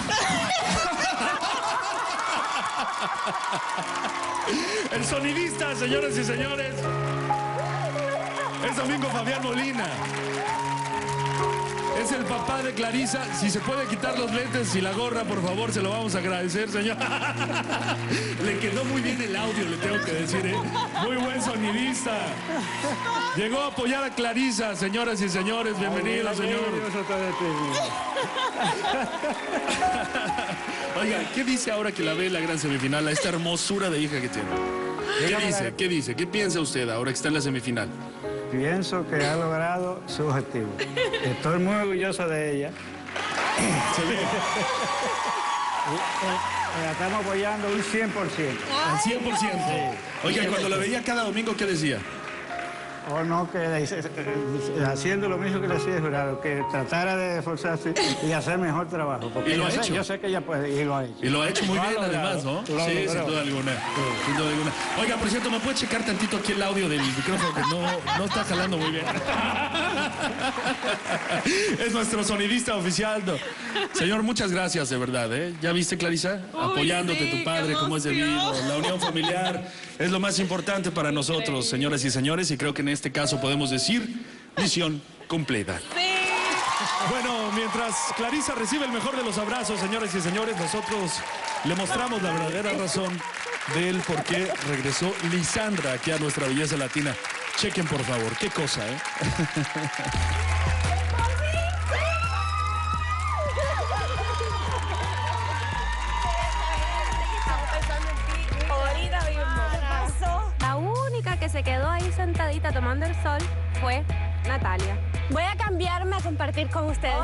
El sonidista, señores y señores, es Domingo Fabián Molina. Es el papá de Clarisa. Si se puede quitar los lentes y la gorra, por favor, se lo vamos a agradecer, señor. Le quedó muy bien el audio, le tengo que decir, ¿eh? Muy buen sonidista. Llegó a apoyar a Clarisa, señoras y señores. Bienvenido, señor. Oiga, ¿qué dice ahora que la ve en la gran semifinal, a esta hermosura de hija que tiene? ¿Qué dice? ¿Qué piensa usted ahora que está en la semifinal? Pienso que ha logrado su objetivo. Estoy muy orgulloso de ella. La estamos apoyando un 100%. Al 100%. Oiga, cuando la veía cada domingo, ¿qué decía? O no, que haciendo lo mismo que le hacía el jurado, que tratara de esforzarse y hacer mejor trabajo. Porque ¿Y lo ha hecho? Yo sé que ella puede, y lo ha hecho. Y lo ha hecho muy bien, además, ¿no? Sí, sin duda alguna. Sin duda alguna. Oiga, por cierto, ¿me puede checar tantito aquí el audio del micrófono que no está jalando muy bien? Es nuestro sonidista oficial. Señor, muchas gracias, de verdad, ¿eh? ¿Ya viste, Clarisa? Apoyándote, sí, tu padre, como es debido. La unión familiar es lo más importante para nosotros, señoras y señores, y creo que en este caso podemos decir misión cumplida. Bueno, mientras Clarisa recibe el mejor de los abrazos, señores y señores, nosotros le mostramos la verdadera razón del por qué regresó Lisandra aquí a nuestra belleza latina. Chequen, por favor, qué cosa, ¿eh? La única que se quedó ahí sentadita tomando el sol fue Natalia. Voy a cambiarme a compartir con ustedes.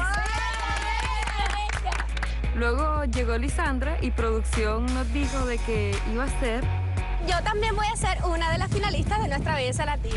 Luego llegó Lisandra y producción nos dijo de que iba a ser... Yo también voy a ser una de las finalistas de nuestra belleza latina.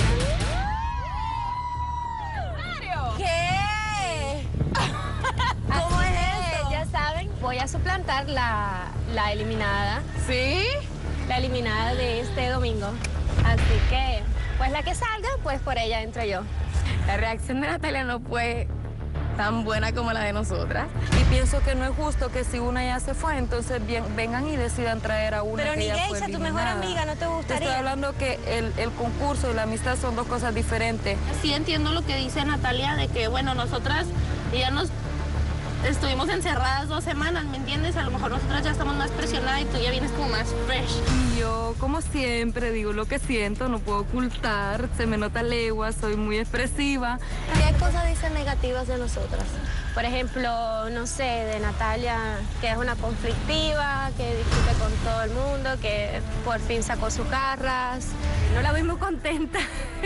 ¿En serio? ¿Qué? ¿Cómo es eso? Ya saben, voy a suplantar la eliminada. ¿Sí? La eliminada de este domingo. Así que, pues la que salga, pues por ella entro yo. La reacción de Natalia no fue tan buena como la de nosotras. Y pienso que no es justo que si una ya se fue, entonces vengan y decidan traer a una Pero que ya fue Nigueisha, tu mejor eliminada. amiga, ¿no te gustaría? Te estoy hablando que el concurso y la amistad son dos cosas diferentes. Sí entiendo lo que dice Natalia de que, bueno, nosotras ya nos estuvimos encerradas 2 semanas, ¿me entiendes? A lo mejor nosotras ya estamos más presionadas y tú ya vienes como más fresh. Y yo, como siempre, digo lo que siento, no puedo ocultar, se me nota legua, soy muy expresiva. ¿Qué cosas dicen negativas de nosotras? Por ejemplo, no sé, de Natalia, que es una conflictiva, que discute con todo el mundo, que por fin sacó sus garras. No la vi muy contenta.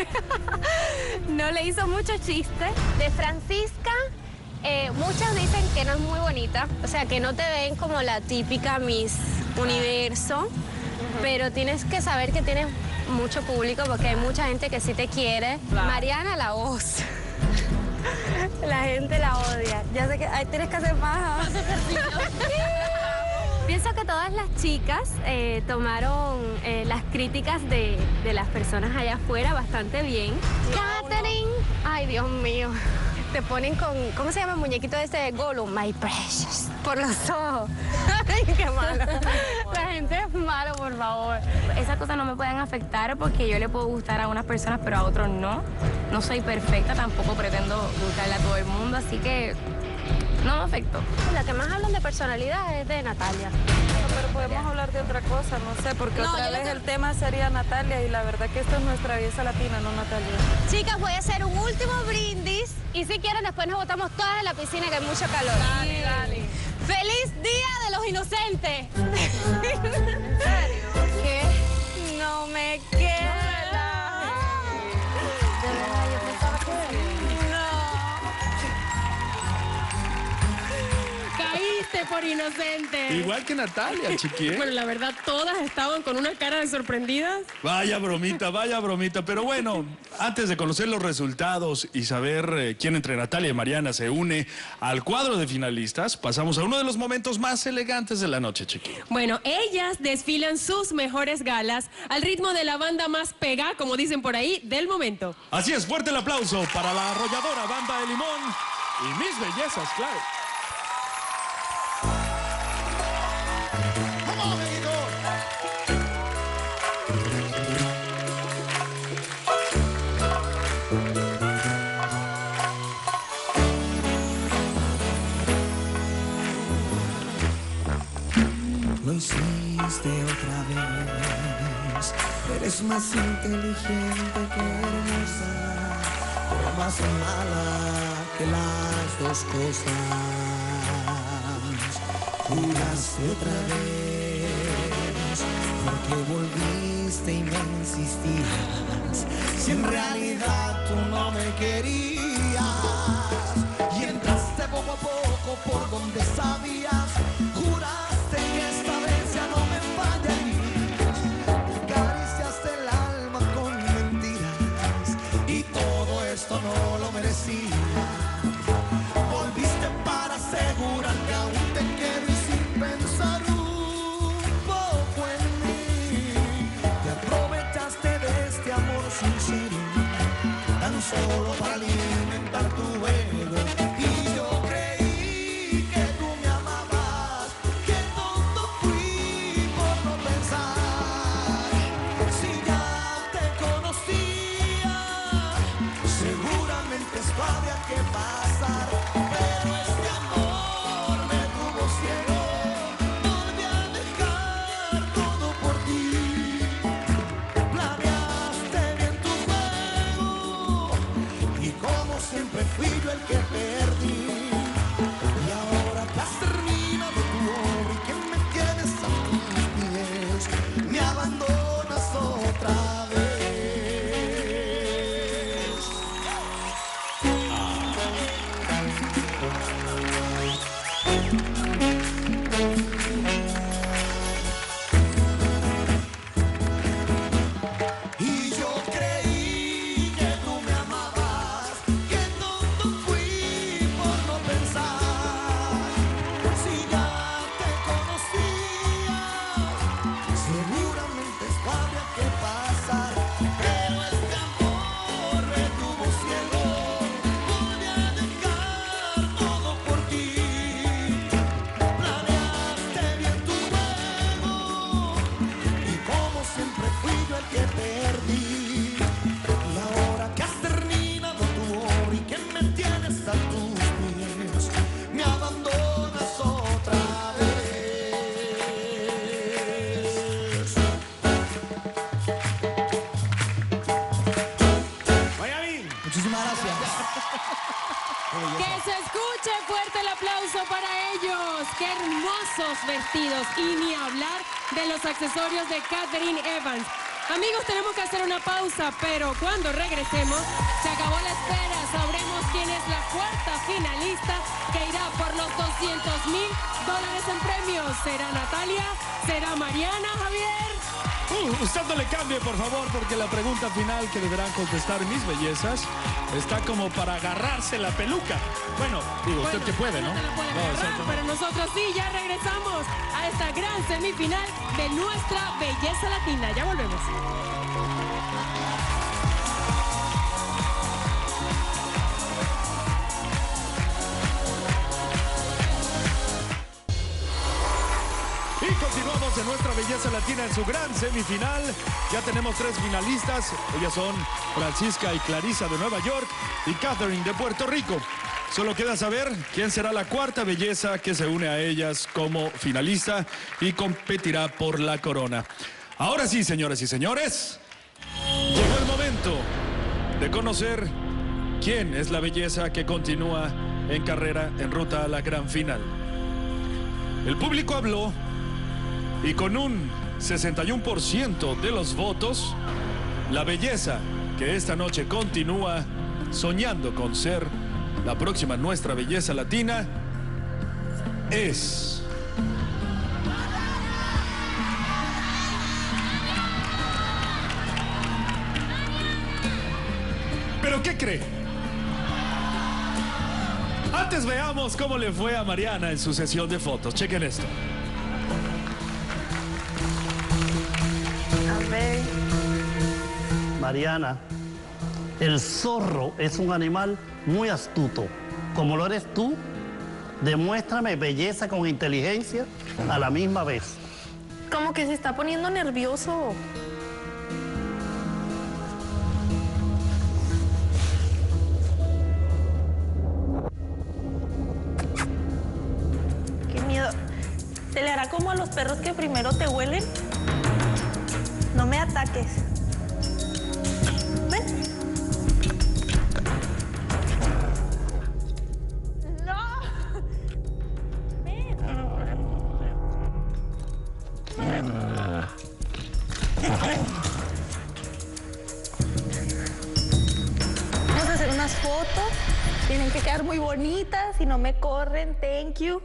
No le hizo mucho chiste. De Francisca, muchos dicen que no es muy bonita, o sea, que no te ven como la típica Miss Universo, pero tienes que saber que tienes mucho público porque hay mucha gente que sí te quiere. Claro. Mariana, la voz. La gente la odia. Ya sé que ahí tienes que hacer más. Pienso que todas las chicas tomaron las críticas de las personas allá afuera bastante bien. Catherine, ay Dios mío. Te ponen con, ¿cómo se llama el muñequito de ese Gollum? My Precious. Por los ojos. Ay, qué malo. La gente es malo, por favor. Esas cosas no me pueden afectar porque yo le puedo gustar a unas personas, pero a otros no. No soy perfecta, tampoco pretendo gustarle a todo el mundo, así que no me afectó. La que más hablan de personalidad es de Natalia. Pero podemos hablar de otra cosa, no sé, porque No, otra yo vez lo que- el tema sería Natalia y la verdad que esto es nuestra belleza latina, no Natalia. Chicas, voy a hacer un último brindis y si quieren después nos botamos todas en la piscina que hay mucho calor. Dale, dale. ¡Feliz Día de los Inocentes! ¿En serio? ¿Qué? No me queda. De verdad, yo pensaba que... Caíste por inocente. Igual que Natalia, chiqui, ¿eh? Bueno, la verdad, todas estaban con una cara de sorprendidas. Vaya bromita. Pero bueno, antes de conocer los resultados y saber quién entre Natalia y Mariana se une al cuadro de finalistas, pasamos a uno de los momentos más elegantes de la noche, chiqui. Bueno, ellas desfilan sus mejores galas al ritmo de la banda más pega, como dicen por ahí, del momento. Así es, fuerte el aplauso para la arrolladora Banda de Limón y Mis Bellezas, claro. Lo hiciste otra vez. Eres más inteligente que hermosa, pero más mala que las dos cosas. Juraste otra vez, porque volviste y me insistías. Si en realidad tú no me querías, y entraste poco a poco por donde sabías. Juraste que esta vez ya no me fallarías. Acariciaste el alma con mentiras y todo esto no lo merecía. Volviste para asegurar que aún te quiero y sin pensar un poco en mí. Te aprovechaste de este amor sincero, tan solo para alimentar Seguramente esto habría que pasar, pero este amor me tuvo ciego. Voy a dejar todo por ti. Planeaste bien tu juego y como siempre fui yo el que perdí. Y ahora que has terminado tu obra y que me tienes a tus pies, me abandonas otra vez. Muchísimas gracias. Que se escuche fuerte el aplauso para ellos. Qué hermosos vestidos. Y ni hablar de los accesorios de Katherine Evans. Amigos, tenemos que hacer una pausa, pero cuando regresemos, se acabó la espera. Sabremos quién es la cuarta finalista que irá por los $200,000 en premios. ¿Será Natalia? ¿Será Mariana, Javier? Usted no le cambie, por favor, porque la pregunta final que deberán contestar mis bellezas está como para agarrarse la peluca. Bueno, digo, usted que puede, ¿no? Pero nosotros sí, ya regresamos a esta gran semifinal de nuestra belleza latina. Ya volvemos. Y continuamos en nuestra belleza latina en su gran semifinal. Ya tenemos 3 finalistas. Ellas son Francisca y Clarisa de Nueva York y Katherine de Puerto Rico. Solo queda saber quién será la cuarta belleza que se une a ellas como finalista y competirá por la corona. Ahora sí, señoras y señores, llegó el momento de conocer quién es la belleza que continúa en carrera en ruta a la gran final. El público habló y con un 61% de los votos, la belleza que esta noche continúa soñando con ser la próxima nuestra belleza latina es... ¿Pero qué cree? Antes veamos cómo le fue a Mariana en su sesión de fotos. Chequen esto. Mariana, el zorro es un animal muy astuto. Como lo eres tú, demuéstrame belleza con inteligencia a la misma vez. Como que se está poniendo nervioso. Qué miedo. ¿Se le hará como a los perros que primero te huelen? No me ataques. Ven. No. Ven. Vamos a hacer unas fotos. Tienen que quedar muy bonitas y no me corren. Thank you.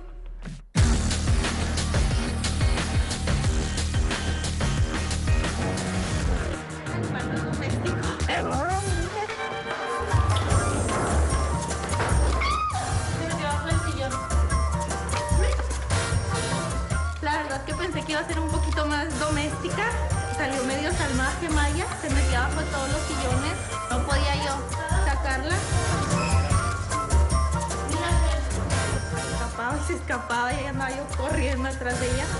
La verdad es que pensé que iba a ser un poquito más doméstica. Salió medio salvaje Maya, se metía bajo todos los sillones. No podía yo sacarla. Escapaba y se escapaba y andaba yo corriendo atrás de ella.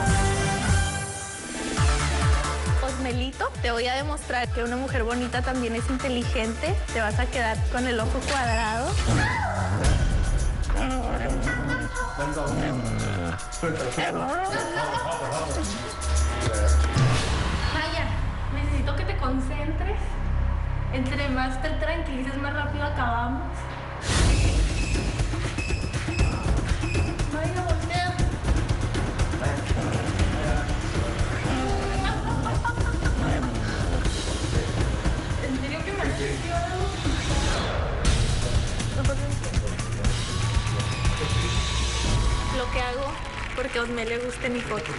Osmelito, te voy a demostrar que una mujer bonita también es inteligente. Te vas a quedar con el ojo cuadrado. Maya, necesito que te concentres. Entre más te tranquilices, más rápido acabamos. Maya, voltea. ¿En serio que me has tirado? Lo que hago porque a Osmel le guste mi foto.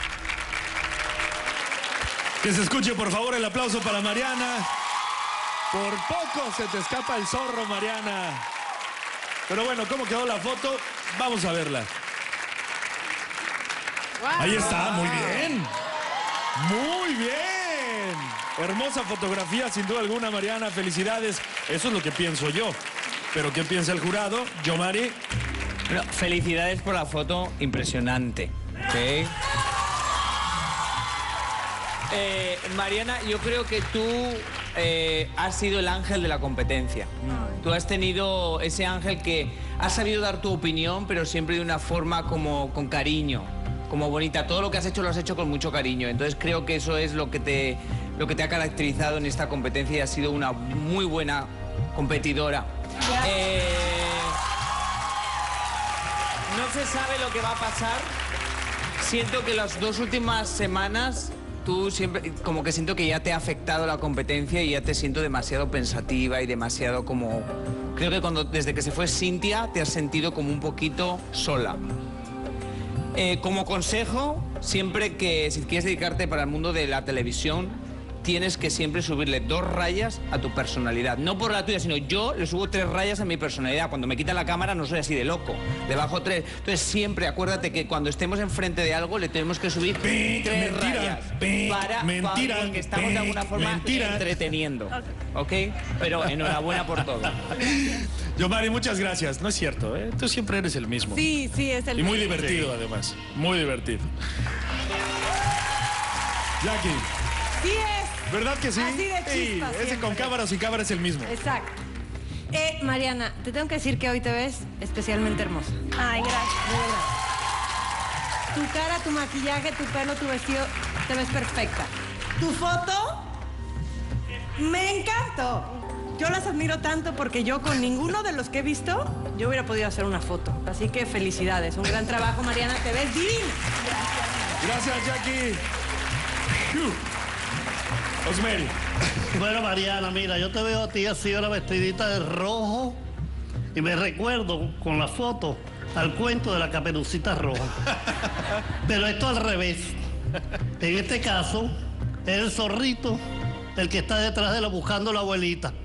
Que se escuche, por favor, el aplauso para Mariana. Por poco se te escapa el zorro, Mariana. Pero bueno, ¿cómo quedó la foto? Vamos a verla. Wow. Ahí está, muy bien. Muy bien. Hermosa fotografía, sin duda alguna, Mariana. Felicidades. Eso es lo que pienso yo. Pero ¿qué piensa el jurado? Yomari. Bueno, felicidades por la foto, impresionante. ¿Okay? Mariana, yo creo que tú has sido el ángel de la competencia. Tú has tenido ese ángel que has sabido dar tu opinión, pero siempre de una forma como con cariño, como bonita. Todo lo que has hecho lo has hecho con mucho cariño. Entonces creo que eso es lo que te ha caracterizado en esta competencia y has sido una muy buena competidora. No se sabe lo que va a pasar. Siento que las 2 últimas semanas tú siempre, como que siento que ya te ha afectado la competencia y ya te siento demasiado pensativa y demasiado como... Creo que desde que se fue Cintia te has sentido como un poquito sola. Como consejo, siempre que si quieres dedicarte para el mundo de la televisión, tienes que siempre subirle 2 rayas a tu personalidad. No por la tuya, sino yo le subo 3 rayas a mi personalidad. Cuando me quitan la cámara no soy así de loco. Le bajo 3. Entonces siempre acuérdate que cuando estemos enfrente de algo le tenemos que subir 3 rayas. Porque estamos de alguna forma entreteniendo. ¿Ok? Pero enhorabuena por todo. Yomari, muchas gracias. No es cierto, ¿eh? Tú siempre eres el mismo. Sí, es el mismo. Y muy divertido, además. Muy divertido. Jackie. Sí es. ¿Verdad que sí? Así de chispa, ese siempre. con cámara o sin cámara es el mismo. Exacto. Mariana, te tengo que decir que hoy te ves especialmente hermosa. Ay, gracias. De verdad. Tu cara, tu maquillaje, tu pelo, tu vestido, te ves perfecta. Tu foto, me encantó. Yo las admiro tanto porque yo con ninguno de los que he visto, yo hubiera podido hacer una foto. Así que felicidades. Un gran trabajo, Mariana. Te ves divina. Gracias, Jackie. Osmeri. Bueno, Mariana, mira, yo te veo a ti así ahora vestidita de rojo y me recuerdo con la foto al cuento de la Caperucita Roja. Pero esto al revés. En este caso, es el zorrito el que está detrás de la buscando a la abuelita.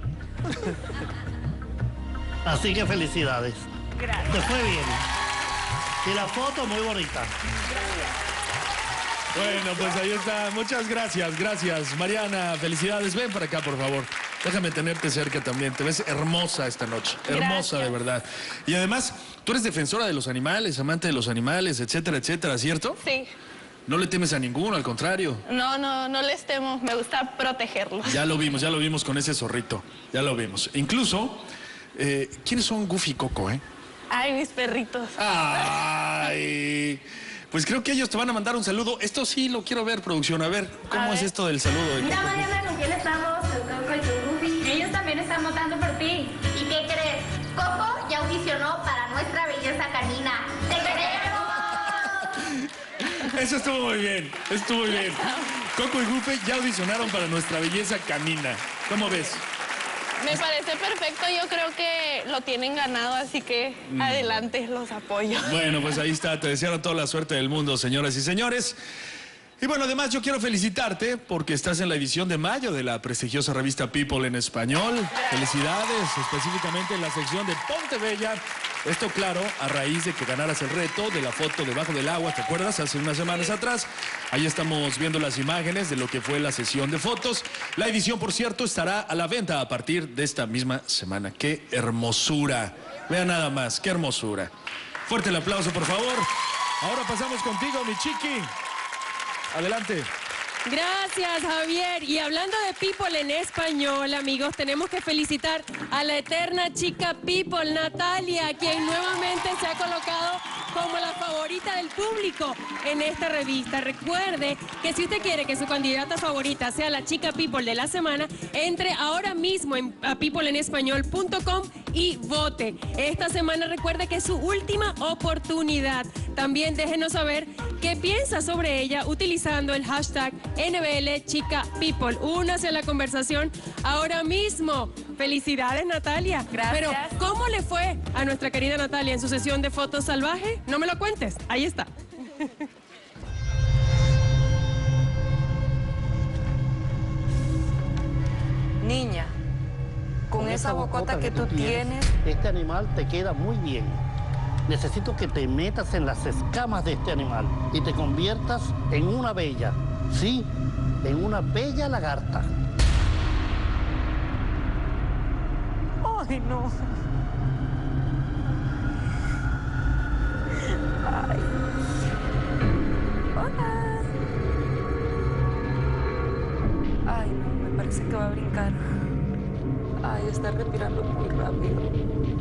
Así que felicidades. Gracias. Te fue bien. Y la foto muy bonita. Bueno, pues ahí está. Muchas gracias, gracias. Mariana, felicidades. Ven para acá, por favor. Déjame tenerte cerca también. Te ves hermosa esta noche. Hermosa, de verdad. Y además, tú eres defensora de los animales, amante de los animales, etcétera, etcétera, ¿cierto? Sí. No le temes a ninguno, al contrario. No les temo. Me gusta protegerlos. Ya lo vimos con ese zorrito. Ya lo vimos. Incluso, ¿quiénes son Goofy y Coco, Ay, mis perritos. Ay... Pues creo que ellos te van a mandar un saludo. Esto sí lo quiero ver, producción. A ver, ¿cómo es esto del saludo? Mira, Mariana, ¿con quién estamos? Con Coco y con Goofy. Ellos también están votando por ti. ¿Y qué crees? Coco ya audicionó para nuestra belleza canina. ¡Te queremos! Eso estuvo muy bien, estuvo muy bien. Coco y Goofy ya audicionaron para nuestra belleza canina. ¿Cómo ves? Me parece perfecto, yo creo que lo tienen ganado, así que adelante, los apoyo. Bueno, pues ahí está, te desearon toda la suerte del mundo, señoras y señores. Y bueno, además yo quiero felicitarte porque estás en la edición de mayo de la prestigiosa revista People en español. Felicidades, específicamente en la sección de Ponte Bella. Esto, claro, a raíz de que ganaras el reto de la foto debajo del agua, ¿te acuerdas? Hace unas semanas atrás. Ahí estamos viendo las imágenes de lo que fue la sesión de fotos. La edición, por cierto, estará a la venta a partir de esta misma semana. ¡Qué hermosura! Vean nada más, qué hermosura. Fuerte el aplauso, por favor. Ahora pasamos contigo, mi chiqui. Adelante. Gracias, Javier. Y hablando de People en español, amigos, tenemos que felicitar a la eterna chica People, Natalia, quien nuevamente se ha colocado como la favorita del público en esta revista. Recuerde que si usted quiere que su candidata favorita sea la chica People de la semana, entre ahora mismo a peopleenespañol.com y vote. Esta semana recuerde que es su última oportunidad. También déjenos saber qué piensa sobre ella utilizando el hashtag NBL Chica People. Únase a la conversación ahora mismo. Felicidades, Natalia. Gracias. Pero, ¿cómo le fue a nuestra querida Natalia en su sesión de fotos salvaje? No me lo cuentes. Ahí está. Niña, con esa bocota que tú tienes... Este animal te queda muy bien. Necesito que te metas en las escamas de este animal y te conviertas en una bella. Sí, en una bella lagarta. Ay, no. Ay. Hola. Ay, no, me parece que va a brincar. Ay, está respirando muy rápido.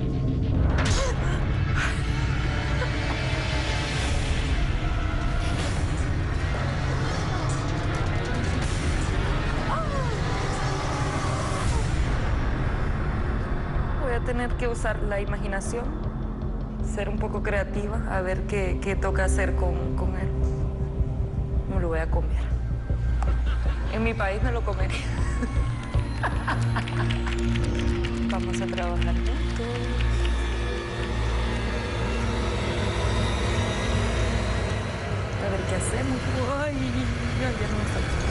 Voy a tener que usar la imaginación, ser un poco creativa, a ver qué toca hacer con él. Me lo voy a comer. En mi país me lo comería. Vamos a trabajar juntos. A ver qué hacemos. Ay, ya no me está gustando.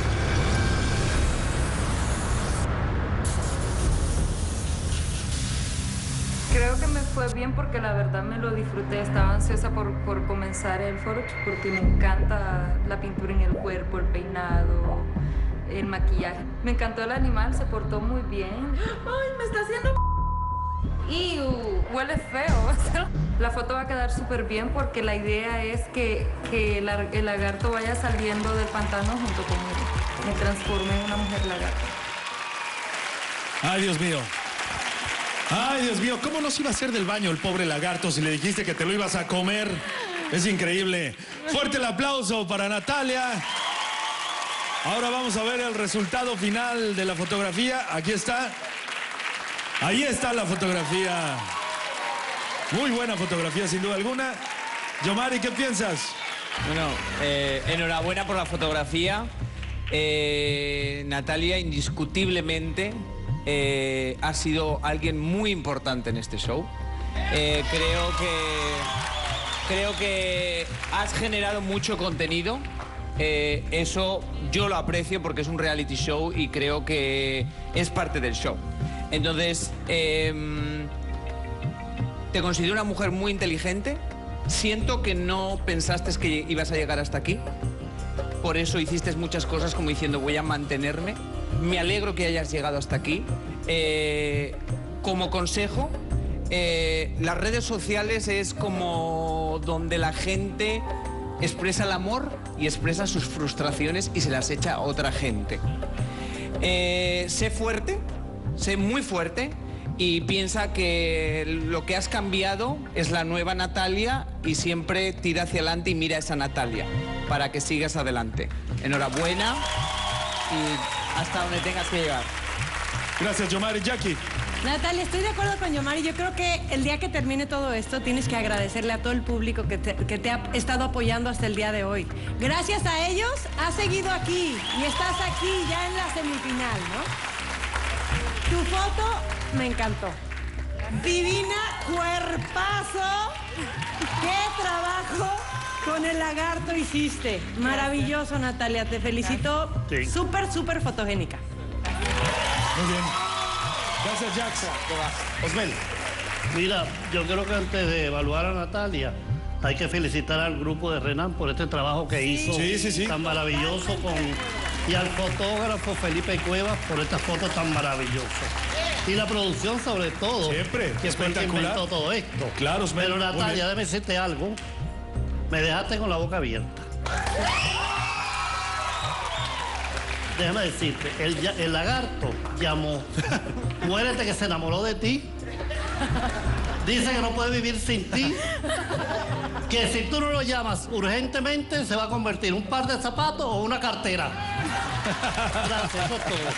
Creo que me fue bien porque la verdad me lo disfruté. Estaba ansiosa por comenzar el photoshoot porque me encanta la pintura en el cuerpo, el peinado, el maquillaje. Me encantó el animal, se portó muy bien. ¡Ay, me está haciendo... ¡Y huele feo! La foto va a quedar súper bien porque la idea es que el lagarto vaya saliendo del pantano junto conmigo. Me transformé en una mujer lagarto. Ay, Dios mío. Ay, Dios mío, ¿cómo no se iba a hacer del baño el pobre lagarto si le dijiste que te lo ibas a comer? Es increíble. Fuerte el aplauso para Natalia. Ahora vamos a ver el resultado final de la fotografía. Aquí está. Ahí está la fotografía. Muy buena fotografía, sin duda alguna. Yomari, ¿qué piensas? Bueno, enhorabuena por la fotografía. Natalia, indiscutiblemente, ha sido alguien muy importante en este show. Creo que has generado mucho contenido. Eso yo lo aprecio porque es un reality show y creo que es parte del show. Entonces, te considero una mujer muy inteligente. Siento que no pensaste que ibas a llegar hasta aquí. Por eso hiciste muchas cosas como diciendo voy a mantenerme. Me alegro que hayas llegado hasta aquí. Como consejo, las redes sociales es como donde la gente expresa el amor y expresa sus frustraciones y se las echa a otra gente. Sé fuerte, sé muy fuerte y piensa que lo que has cambiado es la nueva Natalia y siempre tira hacia adelante y mira a esa Natalia para que sigas adelante. Enhorabuena y hasta donde tengas que llegar. Gracias, Yomari. Jackie. Natalia, estoy de acuerdo con Yomari. Yo creo que el día que termine todo esto tienes que agradecerle a todo el público que te ha estado apoyando hasta el día de hoy. Gracias a ellos has seguido aquí y estás aquí ya en la semifinal, ¿no? Tu foto me encantó. Divina, cuerpazo. ¡Qué trabajo con el lagarto hiciste! Maravilloso, Natalia. Te felicito. Sí. Súper, súper fotogénica. Muy bien. Gracias, Jackson. Osmel. Mira, yo creo que antes de evaluar a Natalia, hay que felicitar al grupo de Renan por este trabajo que hizo tan maravilloso y al fotógrafo Felipe Cuevas por estas fotos tan maravillosas. Y la producción sobre todo. Siempre. Que fue el que inventó todo esto. Claro, Osmel. Pero Natalia, déjame decirte algo. Me dejaste con la boca abierta. Déjame decirte, el lagarto llamó. Muérete que se enamoró de ti. Dice que no puede vivir sin ti. Que si tú no lo llamas urgentemente, se va a convertir en un par de zapatos o una cartera. Gracias, eso es todo.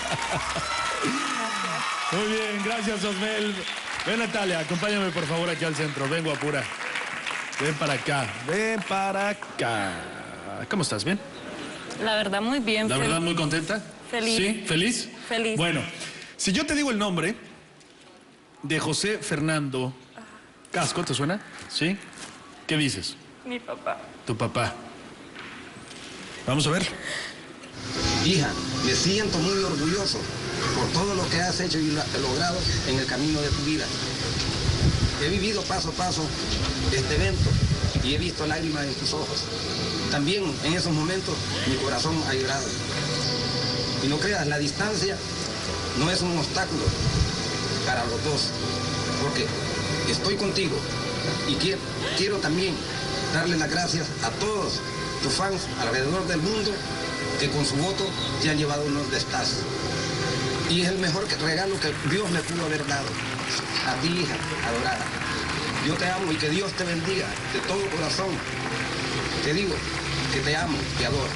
Muy bien, gracias, Osmel. Ven, Natalia, acompáñame por favor aquí al centro. Vengo, apura. Ven para acá, ven para acá. ¿Cómo estás? ¿Bien? La verdad, muy bien. ¿La verdad, muy contenta? Feliz. ¿Sí? ¿Feliz? Feliz. Bueno, si yo te digo el nombre de José Fernando Casco, ¿te suena? ¿Sí? ¿Qué dices? Mi papá. Tu papá. Vamos a ver. Hija, me siento muy orgulloso por todo lo que has hecho y logrado en el camino de tu vida. He vivido paso a paso este evento y he visto lágrimas en tus ojos. También en esos momentos mi corazón ha llorado. Y no creas, la distancia no es un obstáculo para los dos, porque estoy contigo y quiero también darle las gracias a todos tus fans alrededor del mundo que con su voto te han llevado donde estás. Y es el mejor regalo que Dios me pudo haber dado. A ti, hija adorada. Yo te amo y que Dios te bendiga de todo corazón. Te digo que te amo, te adoro.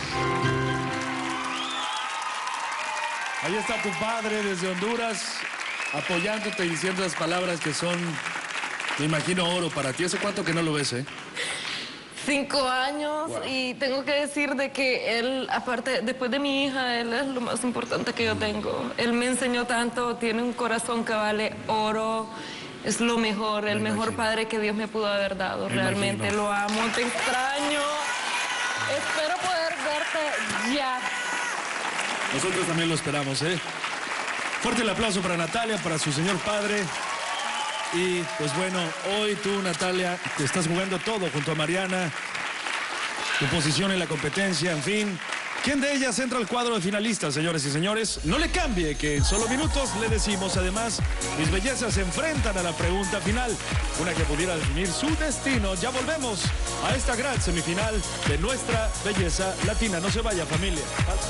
Ahí está tu padre desde Honduras, apoyándote y diciendo las palabras que son, me imagino, oro para ti. ¿Hace cuánto que no lo ves, 5 años. Wow. Y tengo que decir de que él, aparte, después de mi hija, él es lo más importante que yo tengo. Él me enseñó tanto, tiene un corazón que vale oro, es lo mejor, el mejor padre que Dios me pudo haber dado. Realmente lo amo, te extraño. Espero poder verte ya. Nosotros también lo esperamos, Fuerte el aplauso para Natalia, para su señor padre. Y pues bueno, hoy tú, Natalia, te estás jugando todo junto a Mariana, tu posición en la competencia, en fin. ¿Quién de ellas entra al cuadro de finalistas, señores y señores? No le cambie, que en solo minutos le decimos. Además, mis bellezas se enfrentan a la pregunta final, una que pudiera definir su destino. Ya volvemos a esta gran semifinal de nuestra belleza latina. No se vaya, familia.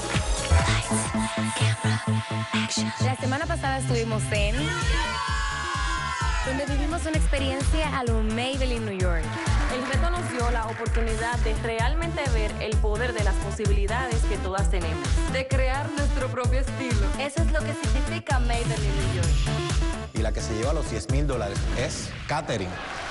La semana pasada estuvimos en... donde vivimos una experiencia a lo Maybelline New York. El reto nos dio la oportunidad de realmente ver el poder de las posibilidades que todas tenemos. De crear nuestro propio estilo. Eso es lo que significa Maybelline New York. Y la que se lleva los $10,000 es Katherine.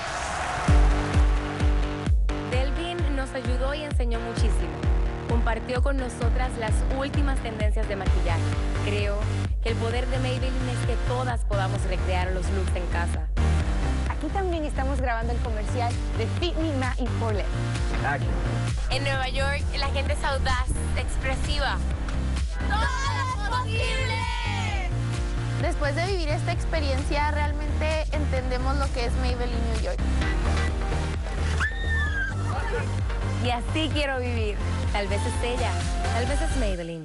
Delvin nos ayudó y enseñó muchísimo. Compartió con nosotras las últimas tendencias de maquillaje. Creo que el poder de Maybelline es que todas podamos recrear los looks en casa. Aquí también estamos grabando el comercial de Fit Me Matte y Poreless. En Nueva York, la gente es audaz, expresiva. ¡Todo es posible! Después de vivir esta experiencia, realmente entendemos lo que es Maybelline New York. Y así quiero vivir. Tal vez es ella, tal vez es Maybelline.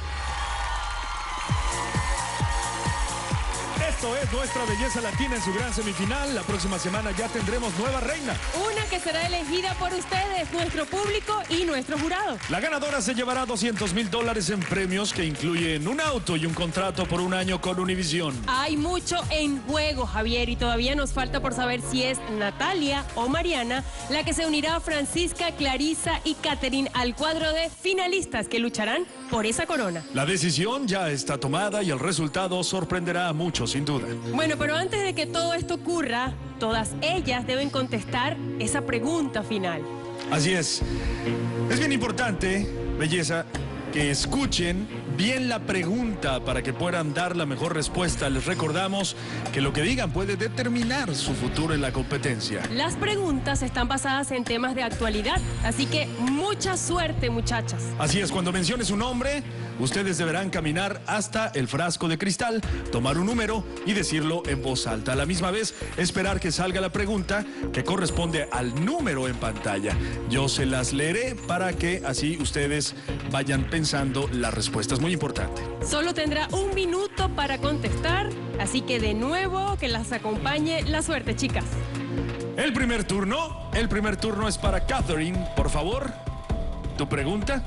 Esto es nuestra belleza latina en su gran semifinal. La próxima semana ya tendremos nueva reina. Una que será elegida por ustedes, nuestro público y nuestro jurado. La ganadora se llevará $200,000 en premios que incluyen un auto y un contrato por 1 año con Univision. Hay mucho en juego, Javier, y todavía nos falta por saber si es Natalia o Mariana la que se unirá a Francisca, Clarisa y Katherine al cuadro de finalistas que lucharán por esa corona. La decisión ya está tomada y el resultado sorprenderá a muchos, sin duda. Bueno, pero antes de que todo esto ocurra, todas ellas deben contestar esa pregunta final. Así es. Es bien importante, belleza, que escuchen bien la pregunta para que puedan dar la mejor respuesta. Les recordamos que lo que digan puede determinar su futuro en la competencia. Las preguntas están basadas en temas de actualidad, así que mucha suerte, muchachas. Así es, cuando mencione su nombre, ustedes deberán caminar hasta el frasco de cristal, tomar un número y decirlo en voz alta. A la misma vez, esperar que salga la pregunta que corresponde al número en pantalla. Yo se las leeré para que así ustedes vayan pensando las respuestas. Muy importante. Solo tendrá 1 minuto para contestar, así que de nuevo que las acompañe la suerte, chicas. El primer turno es para Katherine. Por favor, tu pregunta.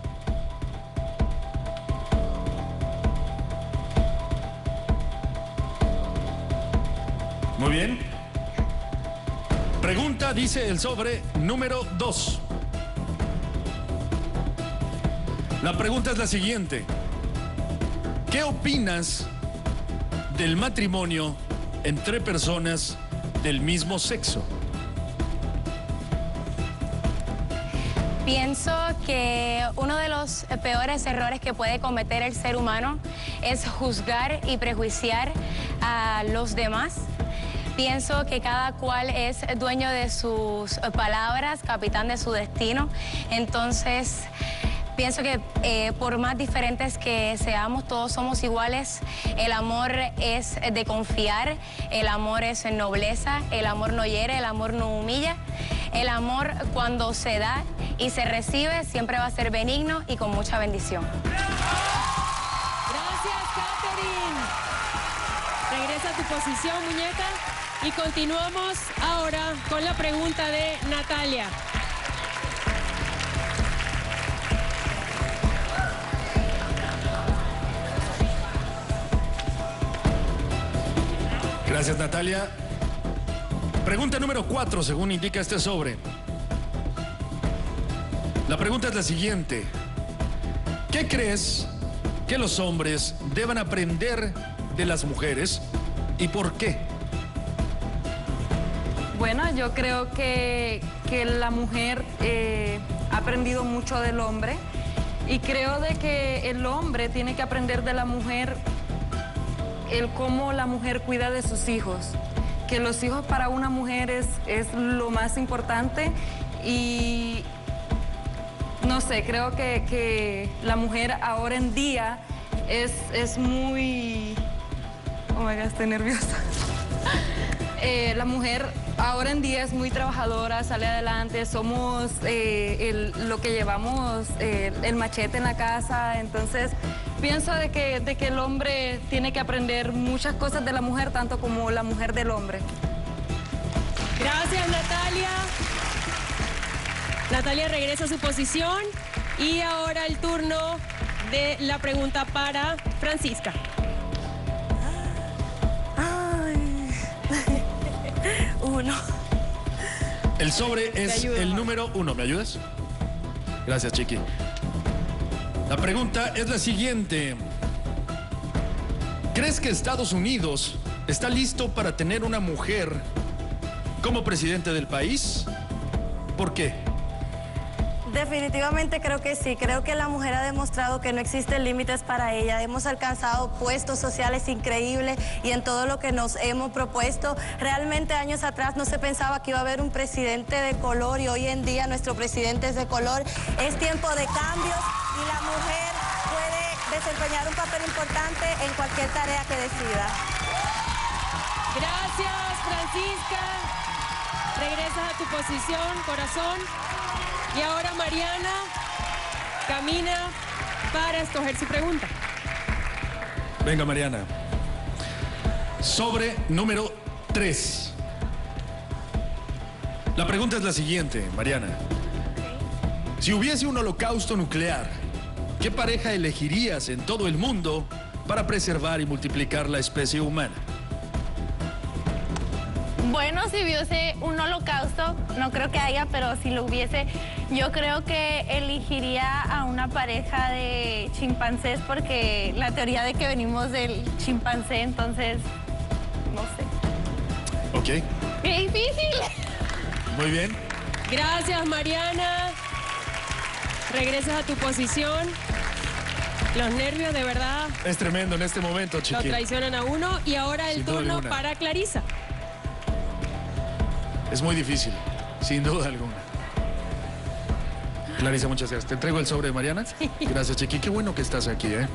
Muy bien. Pregunta, dice el sobre número 2. La pregunta es la siguiente. ¿Qué opinas del matrimonio entre personas del mismo sexo? Pienso que uno de los peores errores que puede cometer el ser humano es juzgar y prejuiciar a los demás. Pienso que cada cual es dueño de sus palabras, capitán de su destino. Entonces, Pienso que por más diferentes que seamos, todos somos iguales. El amor es de confiar, el amor es nobleza, el amor no hiere, el amor no humilla. El amor cuando se da y se recibe siempre va a ser benigno y con mucha bendición. Gracias, Katherine. Regresa a tu posición, muñeca. Y continuamos ahora con la pregunta de Natalia. Gracias, Natalia. Pregunta número 4, según indica este sobre. La pregunta es la siguiente. ¿Qué crees que los hombres deban aprender de las mujeres y por qué? Bueno, yo creo que la mujer ha aprendido mucho del hombre y creo de que el hombre tiene que aprender de la mujer el cómo la mujer cuida de sus hijos. Que los hijos para una mujer es lo más importante y no sé, creo que la mujer ahora en día es muy... Oh my God, estoy nerviosa. La mujer ahora en día es muy trabajadora, sale adelante, somos lo que llevamos, el machete en la casa, entonces pienso de que el hombre tiene que aprender muchas cosas de la mujer, tanto como la mujer del hombre. Gracias, Natalia. Natalia regresa a su posición y ahora el turno de la pregunta para Francisca. Uno. El sobre es el número 1. ¿Me ayudas? Gracias, Chiqui. La pregunta es la siguiente. ¿Crees que Estados Unidos está listo para tener una mujer como presidente del país? ¿Por qué? Definitivamente creo que sí. Creo que la mujer ha demostrado que no existen límites para ella. Hemos alcanzado puestos sociales increíbles y en todo lo que nos hemos propuesto. Realmente años atrás no se pensaba que iba a haber un presidente de color y hoy en día nuestro presidente es de color. Es tiempo de cambios y la mujer puede desempeñar un papel importante en cualquier tarea que decida. Gracias, Francisca. Regresas a tu posición, corazón. Y ahora Mariana camina para escoger su pregunta. Venga, Mariana. Sobre número 3. La pregunta es la siguiente, Mariana. Si hubiese un holocausto nuclear, ¿qué pareja elegirías en todo el mundo para preservar y multiplicar la especie humana? Bueno, si hubiese un holocausto, no creo que haya, pero si lo hubiese, yo creo que elegiría a una pareja de chimpancés porque la teoría de que venimos del chimpancé, entonces, no sé. Ok. ¡Qué difícil! Muy bien. Gracias, Mariana. Regresas a tu posición. Los nervios, de verdad, Es tremendo en este momento, Chiqui. lo traicionan a uno. Y ahora el Sin duda turno alguna. para Clarisa. Es muy difícil, sin duda alguna. Clarisa, muchas gracias. ¿Te entrego el sobre de Mariana? Gracias, Chiqui. Qué bueno que estás aquí, ¿eh?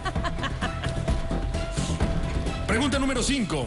Pregunta número 5.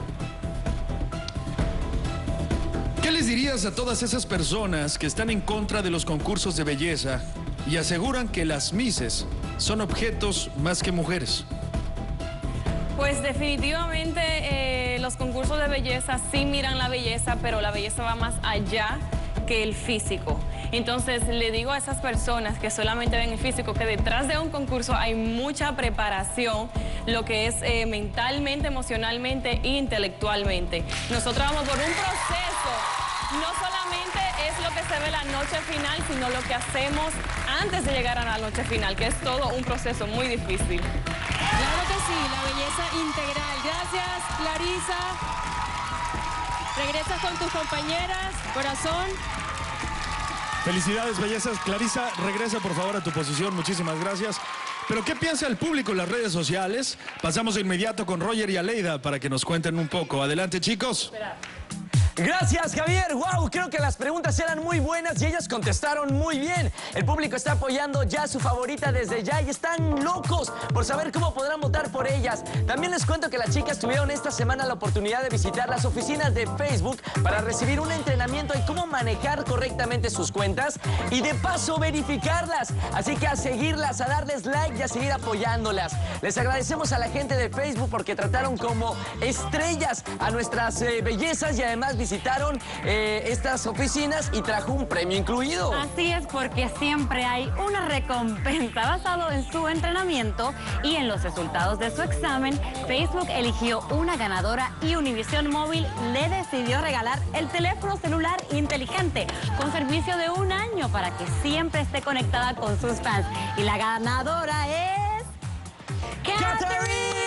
¿Qué les dirías a todas esas personas que están en contra de los concursos de belleza y aseguran que las misses son objetos más que mujeres? Pues definitivamente los concursos de belleza sí miran la belleza, pero la belleza va más allá que el físico. Entonces le digo a esas personas que solamente ven el físico que detrás de un concurso hay mucha preparación, lo que es mentalmente, emocionalmente e intelectualmente. Nosotros vamos por un proceso, no solamente es lo que se ve la noche final, sino lo que hacemos antes de llegar a la noche final, que es todo un proceso muy difícil. Claro que sí, la belleza integral. Gracias, Clarisa. Regresas con tus compañeras, corazón. Felicidades, bellezas. Clarisa, regresa por favor a tu posición. Muchísimas gracias. Pero ¿qué piensa el público en las redes sociales? Pasamos de inmediato con Roger y Aleida para que nos cuenten un poco. Adelante, chicos. Gracias, Javier. Wow, creo que las preguntas eran muy buenas y ellas contestaron muy bien. El público está apoyando ya a su favorita desde ya y están locos por saber cómo podrán votar por ellas. También les cuento que las chicas tuvieron esta semana la oportunidad de visitar las oficinas de Facebook para recibir un entrenamiento en cómo manejar correctamente sus cuentas y de paso verificarlas. Así que a seguirlas, a darles like y a seguir apoyándolas. Les agradecemos a la gente de Facebook porque trataron como estrellas a nuestras bellezas y además visitaron estas oficinas y trajo un premio incluido. Así es, porque siempre hay una recompensa basado en su entrenamiento y en los resultados de su examen. Facebook eligió una ganadora y Univision Móvil le decidió regalar el teléfono celular inteligente con servicio de 1 año para que siempre esté conectada con sus fans. Y la ganadora es... ¡Catherine!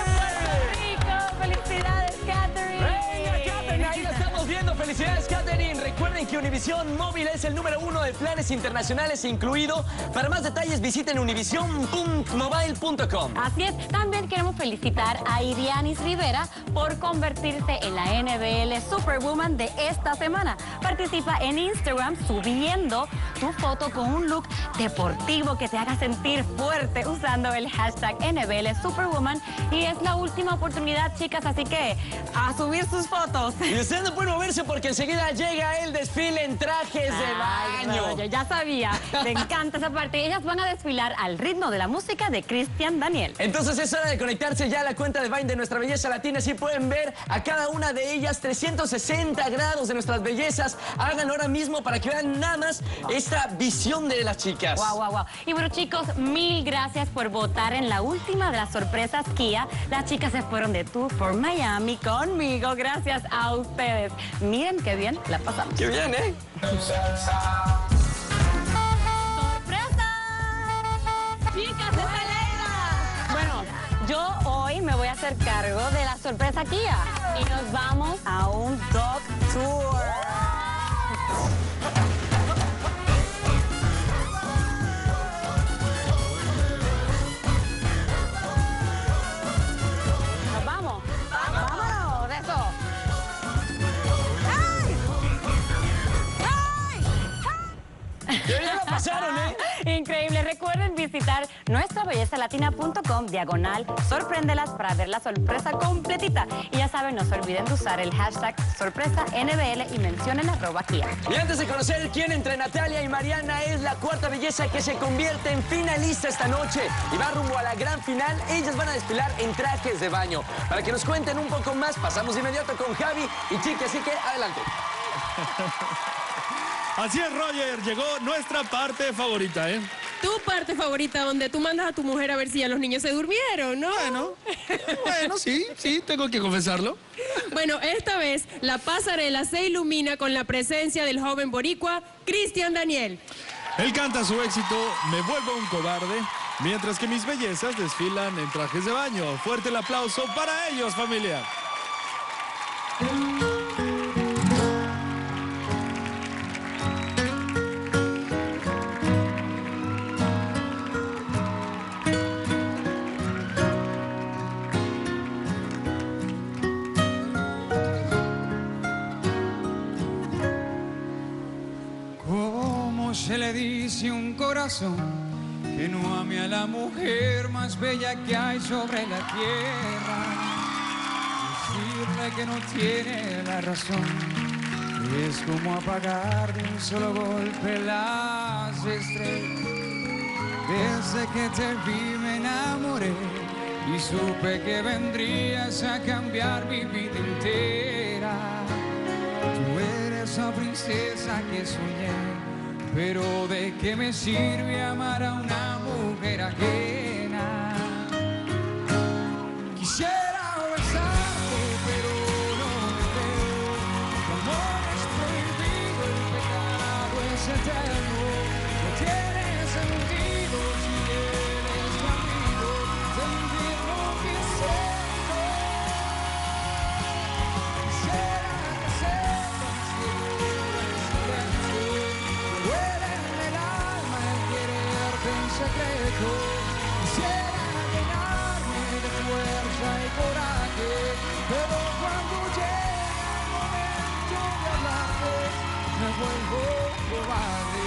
¡Felicidades, Catherine! ¡Venga, Catherine! Ahí la estamos viendo. ¡Felicidades, Catherine! Recuerden que Univision Móvil es el número 1 de planes internacionales incluido. Para más detalles visiten univision.mobile.com. Así es. También queremos felicitar a Irianis Rivera por convertirse en la NBL Superwoman de esta semana. Participa en Instagram subiendo tu foto con un look deportivo que te haga sentir fuerte usando el hashtag NBL Superwoman. Y es la última oportunidad, chicas, así que a subir sus fotos. Y ustedes no pueden moverse porque enseguida llega el desfile en trajes de baño. Yo ya sabía, me encanta esa parte. Ellas van a desfilar al ritmo de la música de Cristian Daniel. Entonces es hora de conectarse ya a la cuenta de Vine de Nuestra Belleza Latina. Así pueden ver a cada una de ellas 360 grados de nuestras bellezas. Hagan ahora mismo para que vean nada más esta visión de las chicas. Wow. Y bueno, chicos, 1000 gracias por votar en la última de las sorpresas Kia. Las chicas se fueron de tour por Miami conmigo. Gracias a ustedes. Miren qué bien la pasamos. Qué bien, ¿eh? ¡Sorpresa! ¡Chicas, se celebra! Bueno, yo hoy me voy a hacer cargo de la sorpresa Kia y nos vamos a un dog tour. Nos vamos. Vámonos, eso. Ya la pasaron, ¿eh? Increíble. Recuerden visitar nuestrabellezalatina.com/sorpréndelas para ver la sorpresa completita. Y ya saben, no se olviden de usar el hashtag sorpresaNBL y mencionen @Kia. Y antes de conocer quién entre Natalia y Mariana es la cuarta belleza que se convierte en finalista esta noche y va rumbo a la gran final, ellas van a desfilar en trajes de baño. Para que nos cuenten un poco más, pasamos de inmediato con Javi y Chiqui, así que adelante. Así es, Roger, llegó nuestra parte favorita, ¿eh? Tu parte favorita, donde tú mandas a tu mujer a ver si ya los niños se durmieron, ¿no? Bueno, sí, tengo que confesarlo. Bueno, esta vez la pasarela se ilumina con la presencia del joven boricua Cristian Daniel. Él canta su éxito, Me vuelvo un cobarde, mientras que mis bellezas desfilan en trajes de baño. Fuerte el aplauso para ellos, familia. Se le dice a un corazón que no ame a la mujer más bella que hay sobre la tierra. Decirle que no tiene la razón es como apagar de un solo golpe las estrellas. Desde que te vi me enamoré y supe que vendrías a cambiar mi vida entera. Tú eres la princesa que soñé, pero ¿de qué me sirve amar a una mujer ajena? Quisiera besarte, pero no me creo. Tu amor es prohibido, el pecado es eterno. No tiene sentido si eres mi amigo. Sentir lo que siento. Quisiera que sepas que todo es silencio. Duele en el alma el quererte en secreto. Quisiera llenarme de fuerza y cobarde.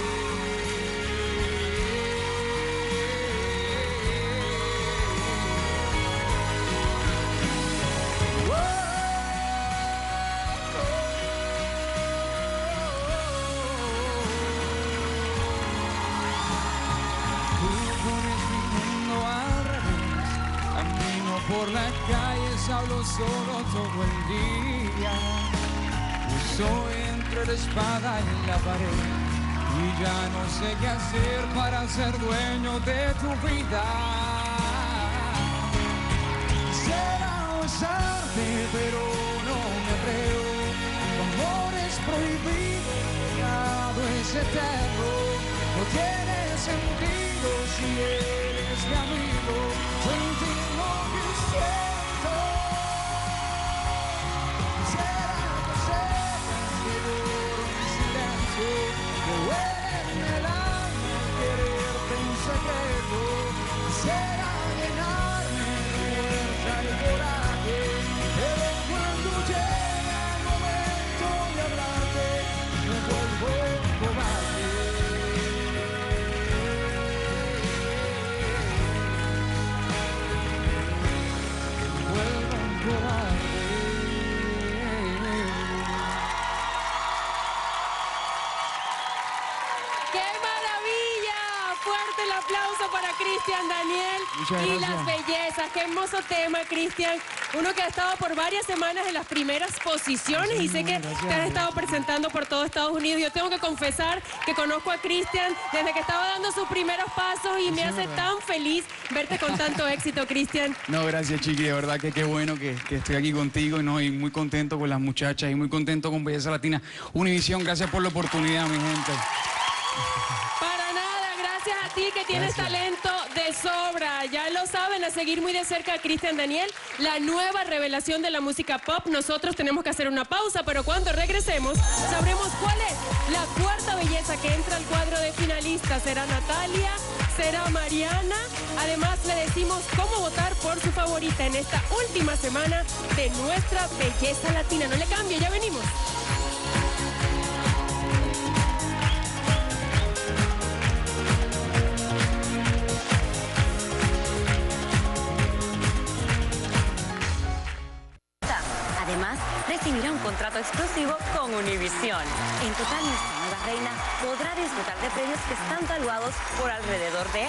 Por las calles hablo solo todo el día. Soy entre la espada y la pared y ya no sé qué hacer para ser dueño de tu vida. Quisiera besarte, pero no me atrevo. Tu amor es prohibido, el pecado es eterno. No tiene sentido si eres mi amigo. Sentir lo que siento. Quisiera que sepas que lloro en silencio, que huele en el alma quererte en secreto. Quisiera llenarme de fuerza y coraje, pero cuando llega el momento de hablarte, me vuelvo cobarde. ¡Qué maravilla! Fuerte el aplauso para Cristian Daniel Muchas y gracias. las bellezas. Qué hermoso tema, Cristian. Uno que ha estado por varias semanas en las primeras posiciones y sé que te has estado presentando por todo Estados Unidos. Yo tengo que confesar que conozco a Cristian desde que estaba dando sus primeros pasos y me hace tan feliz verte con tanto éxito, Cristian. No, gracias, Chiqui, de verdad que qué bueno que estoy aquí contigo, ¿no? Y muy contento con las muchachas y muy contento con Belleza Latina Univisión. Gracias por la oportunidad, mi gente. Para nada, gracias a ti que tienes talento de sobra. Ya lo saben, a seguir muy de cerca a Cristian Daniel, la nueva revelación de la música pop. Nosotros tenemos que hacer una pausa, pero cuando regresemos sabremos cuál es la cuarta belleza que entra al cuadro de finalistas. ¿Será Natalia? ¿Será Mariana? Además, le decimos cómo votar por su favorita en esta última semana de nuestra Belleza Latina. No le cambie, ya venimos. Además, recibirá un contrato exclusivo con Univisión. En total, nuestra nueva reina podrá disfrutar de premios que están valuados por alrededor de $200,000.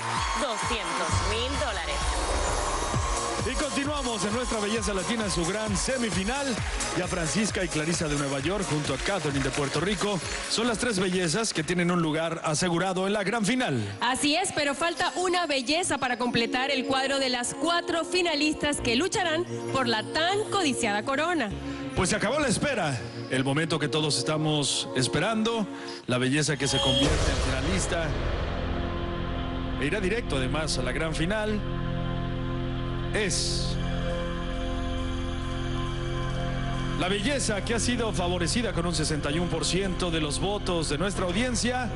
Y continuamos en nuestra Belleza Latina en su gran semifinal. Ya Francisca y Clarisa de Nueva York junto a Catherine de Puerto Rico son las tres bellezas que tienen un lugar asegurado en la gran final. Así es, pero falta una belleza para completar el cuadro de las 4 finalistas que lucharán por la tan codiciada corona. Pues se acabó la espera, el momento que todos estamos esperando, la belleza que se convierte en finalista e irá directo además a la gran final. Es la belleza que ha sido favorecida con un 61% de los votos de nuestra audiencia.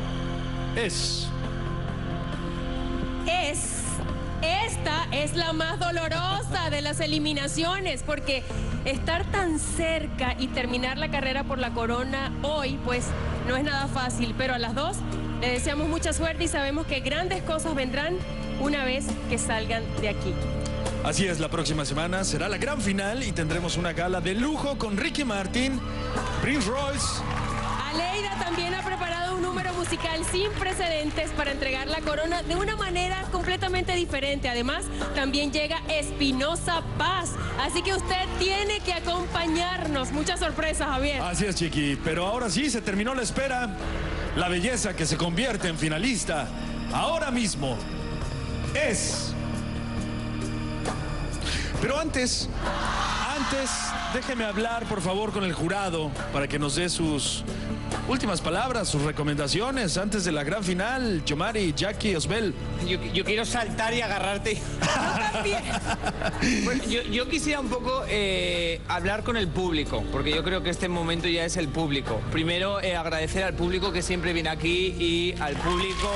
Esta es la más dolorosa de las eliminaciones, porque estar tan cerca y terminar la carrera por la corona hoy, pues no es nada fácil, pero a las dos le deseamos mucha suerte y sabemos que grandes cosas vendrán una vez que salgan de aquí. Así es, la próxima semana será la gran final y tendremos una gala de lujo con Ricky Martin, Prince Royce. Aleida también ha preparado un número musical sin precedentes para entregar la corona de una manera completamente diferente. Además, también llega Espinosa Paz. Así que usted tiene que acompañarnos. Muchas sorpresas, Javier. Así es, Chiqui. Pero ahora sí, se terminó la espera. La belleza que se convierte en finalista ahora mismo es... Pero antes, déjeme hablar, por favor, con el jurado para que nos dé sus últimas palabras, sus recomendaciones antes de la gran final. Yomari, Jackie, Osbel. Yo quiero saltar y agarrarte. Bueno, yo quisiera un poco hablar con el público, porque yo creo que este momento ya es el público. Primero, agradecer al público que siempre viene aquí y al público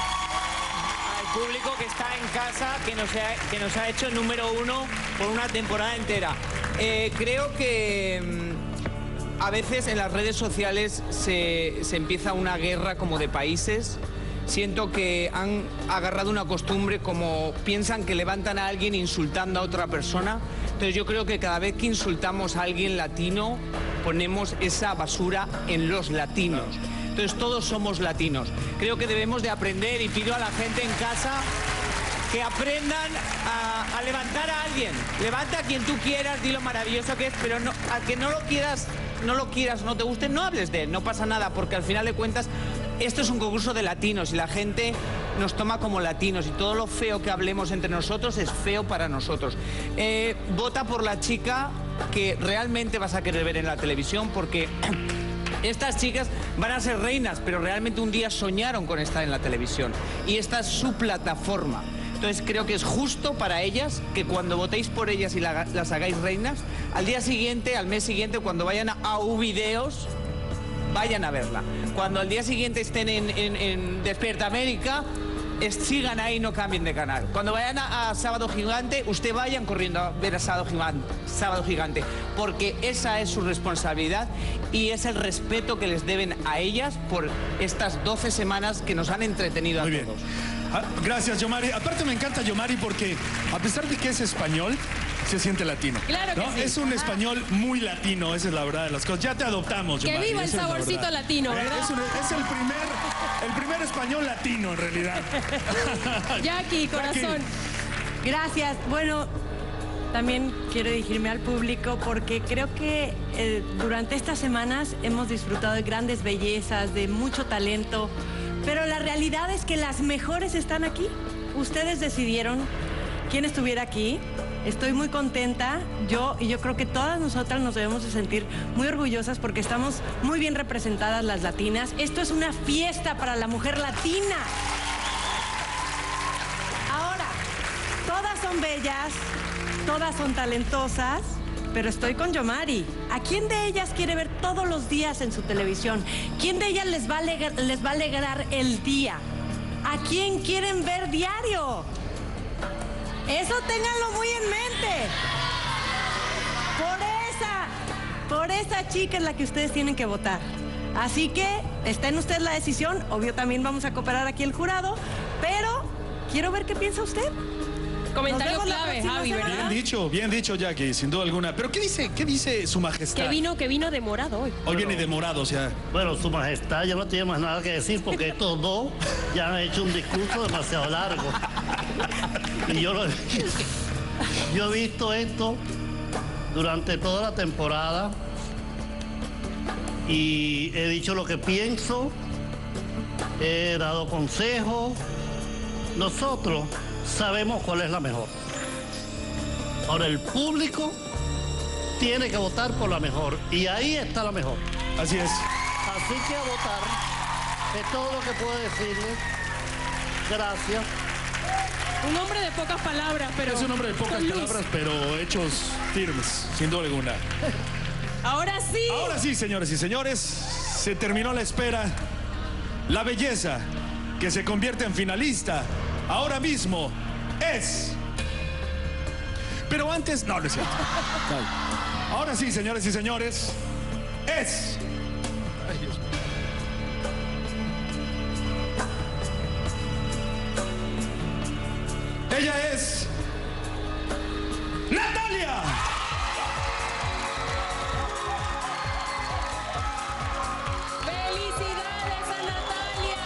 que está en casa, que nos ha hecho número 1 por una temporada entera. Creo que a veces en las redes sociales se empieza una guerra como de países. Siento que han agarrado una costumbre como piensan que levantan a alguien insultando a otra persona. Entonces yo creo que cada vez que insultamos a alguien latino, ponemos esa basura en los latinos. Entonces todos somos latinos. Creo que debemos de aprender y pido a la gente en casa que aprendan a levantar a alguien. Levanta a quien tú quieras, di lo maravilloso que es, pero no, a que no lo quieras, no te guste, no hables de él, no pasa nada, porque al final de cuentas esto es un concurso de latinos y la gente nos toma como latinos y todo lo feo que hablemos entre nosotros es feo para nosotros. Vota por la chica que realmente vas a querer ver en la televisión, porque estas chicas van a ser reinas, pero realmente un día soñaron con estar en la televisión y esta es su plataforma. Entonces creo que es justo para ellas que cuando votéis por ellas y las hagáis reinas, al día siguiente, al mes siguiente, cuando vayan a Videos, vayan a verla. Cuando al día siguiente estén en Despierta América, sigan ahí, no cambien de canal. Cuando vayan a Sábado Gigante, ustedes vayan corriendo a ver a Sábado Gigante, porque esa es su responsabilidad y es el respeto que les deben a ellas por estas 12 semanas que nos han entretenido a todos. Gracias, Yomari. Aparte me encanta Yomari porque a pesar de que es español, se siente latino. Claro que sí. Es un español muy latino, esa es la verdad de las cosas. Ya te adoptamos, Yomari. Que viva el saborcito latino, ¿verdad? Es el primer español latino, en realidad. Jackie, corazón. Gracias. Bueno, también quiero dirigirme al público porque creo que durante estas semanas hemos disfrutado de grandes bellezas, de mucho talento, pero la realidad es que las mejores están aquí. Ustedes decidieron quién estuviera aquí. Estoy muy contenta, yo creo que todas nosotras nos debemos de sentir muy orgullosas porque estamos muy bien representadas las latinas. Esto es una fiesta para la mujer latina. Ahora, todas son bellas, todas son talentosas, pero estoy con Yomari. ¿A quién de ellas quiere ver todos los días en su televisión? ¿Quién de ellas les va a alegrar el día? ¿A quién quieren ver diario? Eso ténganlo muy en mente. Por esa chica es la que ustedes tienen que votar. Así que está en usted la decisión. Obvio también vamos a cooperar aquí el jurado, pero quiero ver qué piensa usted. Comentario clave, Javi, ¿verdad? Bien dicho, Jackie, sin duda alguna. Pero ¿qué dice su majestad? Que vino de morado hoy. Hoy viene de morado, o sea. Bueno, su majestad ya no tiene más nada que decir porque estos dos ya han hecho un discurso demasiado largo. Y yo he visto esto durante toda la temporada y he dicho lo que pienso, he dado consejos. Nosotros sabemos cuál es la mejor. Ahora el público tiene que votar por la mejor y ahí está la mejor. Así es. Así que a votar es todo lo que puedo decirles. Gracias. Un hombre de pocas palabras, pero es un hombre de pocas palabras, pero hechos firmes, sin duda alguna. Ahora sí. Ahora sí, señores y señores, se terminó la espera. La belleza que se convierte en finalista ahora mismo es... Pero antes... No es cierto. No. Ahora sí, señores y señores, es... Ay, Dios mío. Ella es... ¡Natalia! ¡Felicidades a Natalia!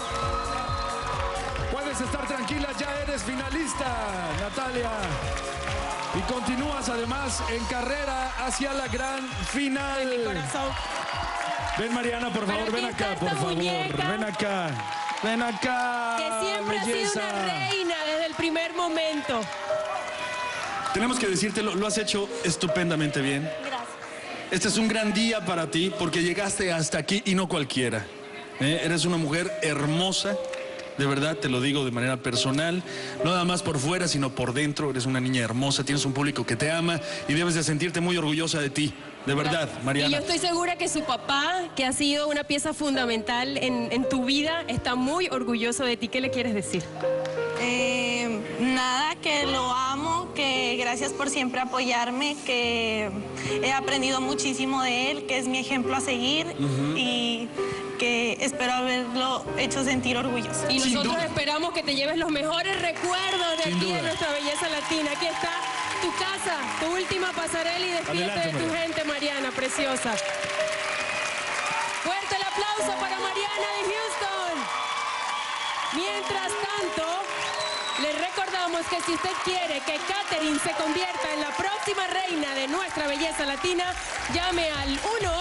Puedes estar tranquila, ya eres finalista, Natalia. Y continúas además en carrera hacia la gran final. De mi corazón. Ven, Mariana, por favor, ven acá, por favor. Muñeca. Ven acá. Ven acá. Que siempre belleza. ha sido una reina desde el primer momento. Tenemos que decírtelo, lo has hecho estupendamente bien. Gracias. Este es un gran día para ti porque llegaste hasta aquí y no cualquiera. Eres una mujer hermosa, de verdad, te lo digo de manera personal. No nada más por fuera, sino por dentro. Eres una niña hermosa, tienes un público que te ama y debes de sentirte muy orgullosa de ti. De verdad, Mariana. Y yo estoy segura que su papá, que ha sido una pieza fundamental en tu vida, está muy orgulloso de ti. ¿Qué le quieres decir? Nada, que lo amo, que gracias gracias por siempre apoyarme, que he aprendido muchísimo de él, que es mi ejemplo a seguir y que espero haberlo hecho sentir orgulloso. Y nosotros esperamos que te lleves los mejores recuerdos de aquí de nuestra belleza latina. Aquí está tu casa, tu última pasarela y despídete de tu gente, Mariana, preciosa. Fuerte el aplauso para Mariana de Houston. Mientras tanto, les recordamos que si usted quiere que Katherine se convierta en la próxima reina de nuestra belleza latina, llame al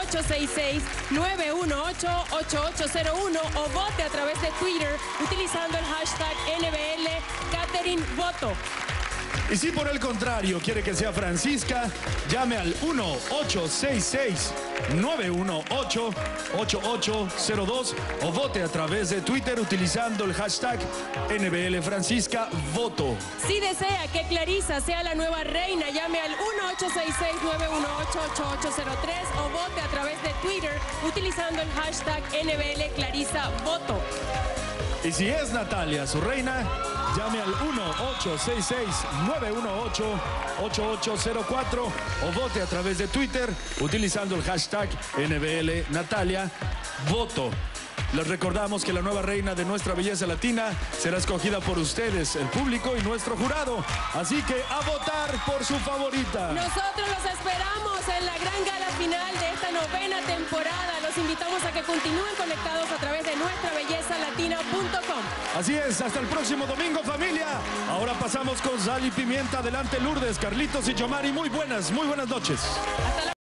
1-866-918-8801 o vote a través de Twitter utilizando el hashtag NBL Katherine Voto. Y si por el contrario quiere que sea Francisca, llame al 1-866-918-8802 o vote a través de Twitter utilizando el hashtag NBL Francisca Voto. Si desea que Clarisa sea la nueva reina, llame al 1-866-918-8803 o vote a través de Twitter utilizando el hashtag NBL Clarisa Voto. Y si es Natalia su reina, llame al 1-866-918-8804 o vote a través de Twitter utilizando el hashtag NBL Natalia Voto. Les recordamos que la nueva reina de nuestra belleza latina será escogida por ustedes, el público y nuestro jurado. Así que a votar por su favorita. Nosotros los esperamos en la gran gala final de esta 9ª temporada. Los invitamos a que continúen conectados a través de nuestrabellezalatina.com. Así es, hasta el próximo domingo, familia. Ahora pasamos con Sal y Pimienta. Adelante, Lourdes, Carlitos y Yomari. Muy buenas noches. Hasta la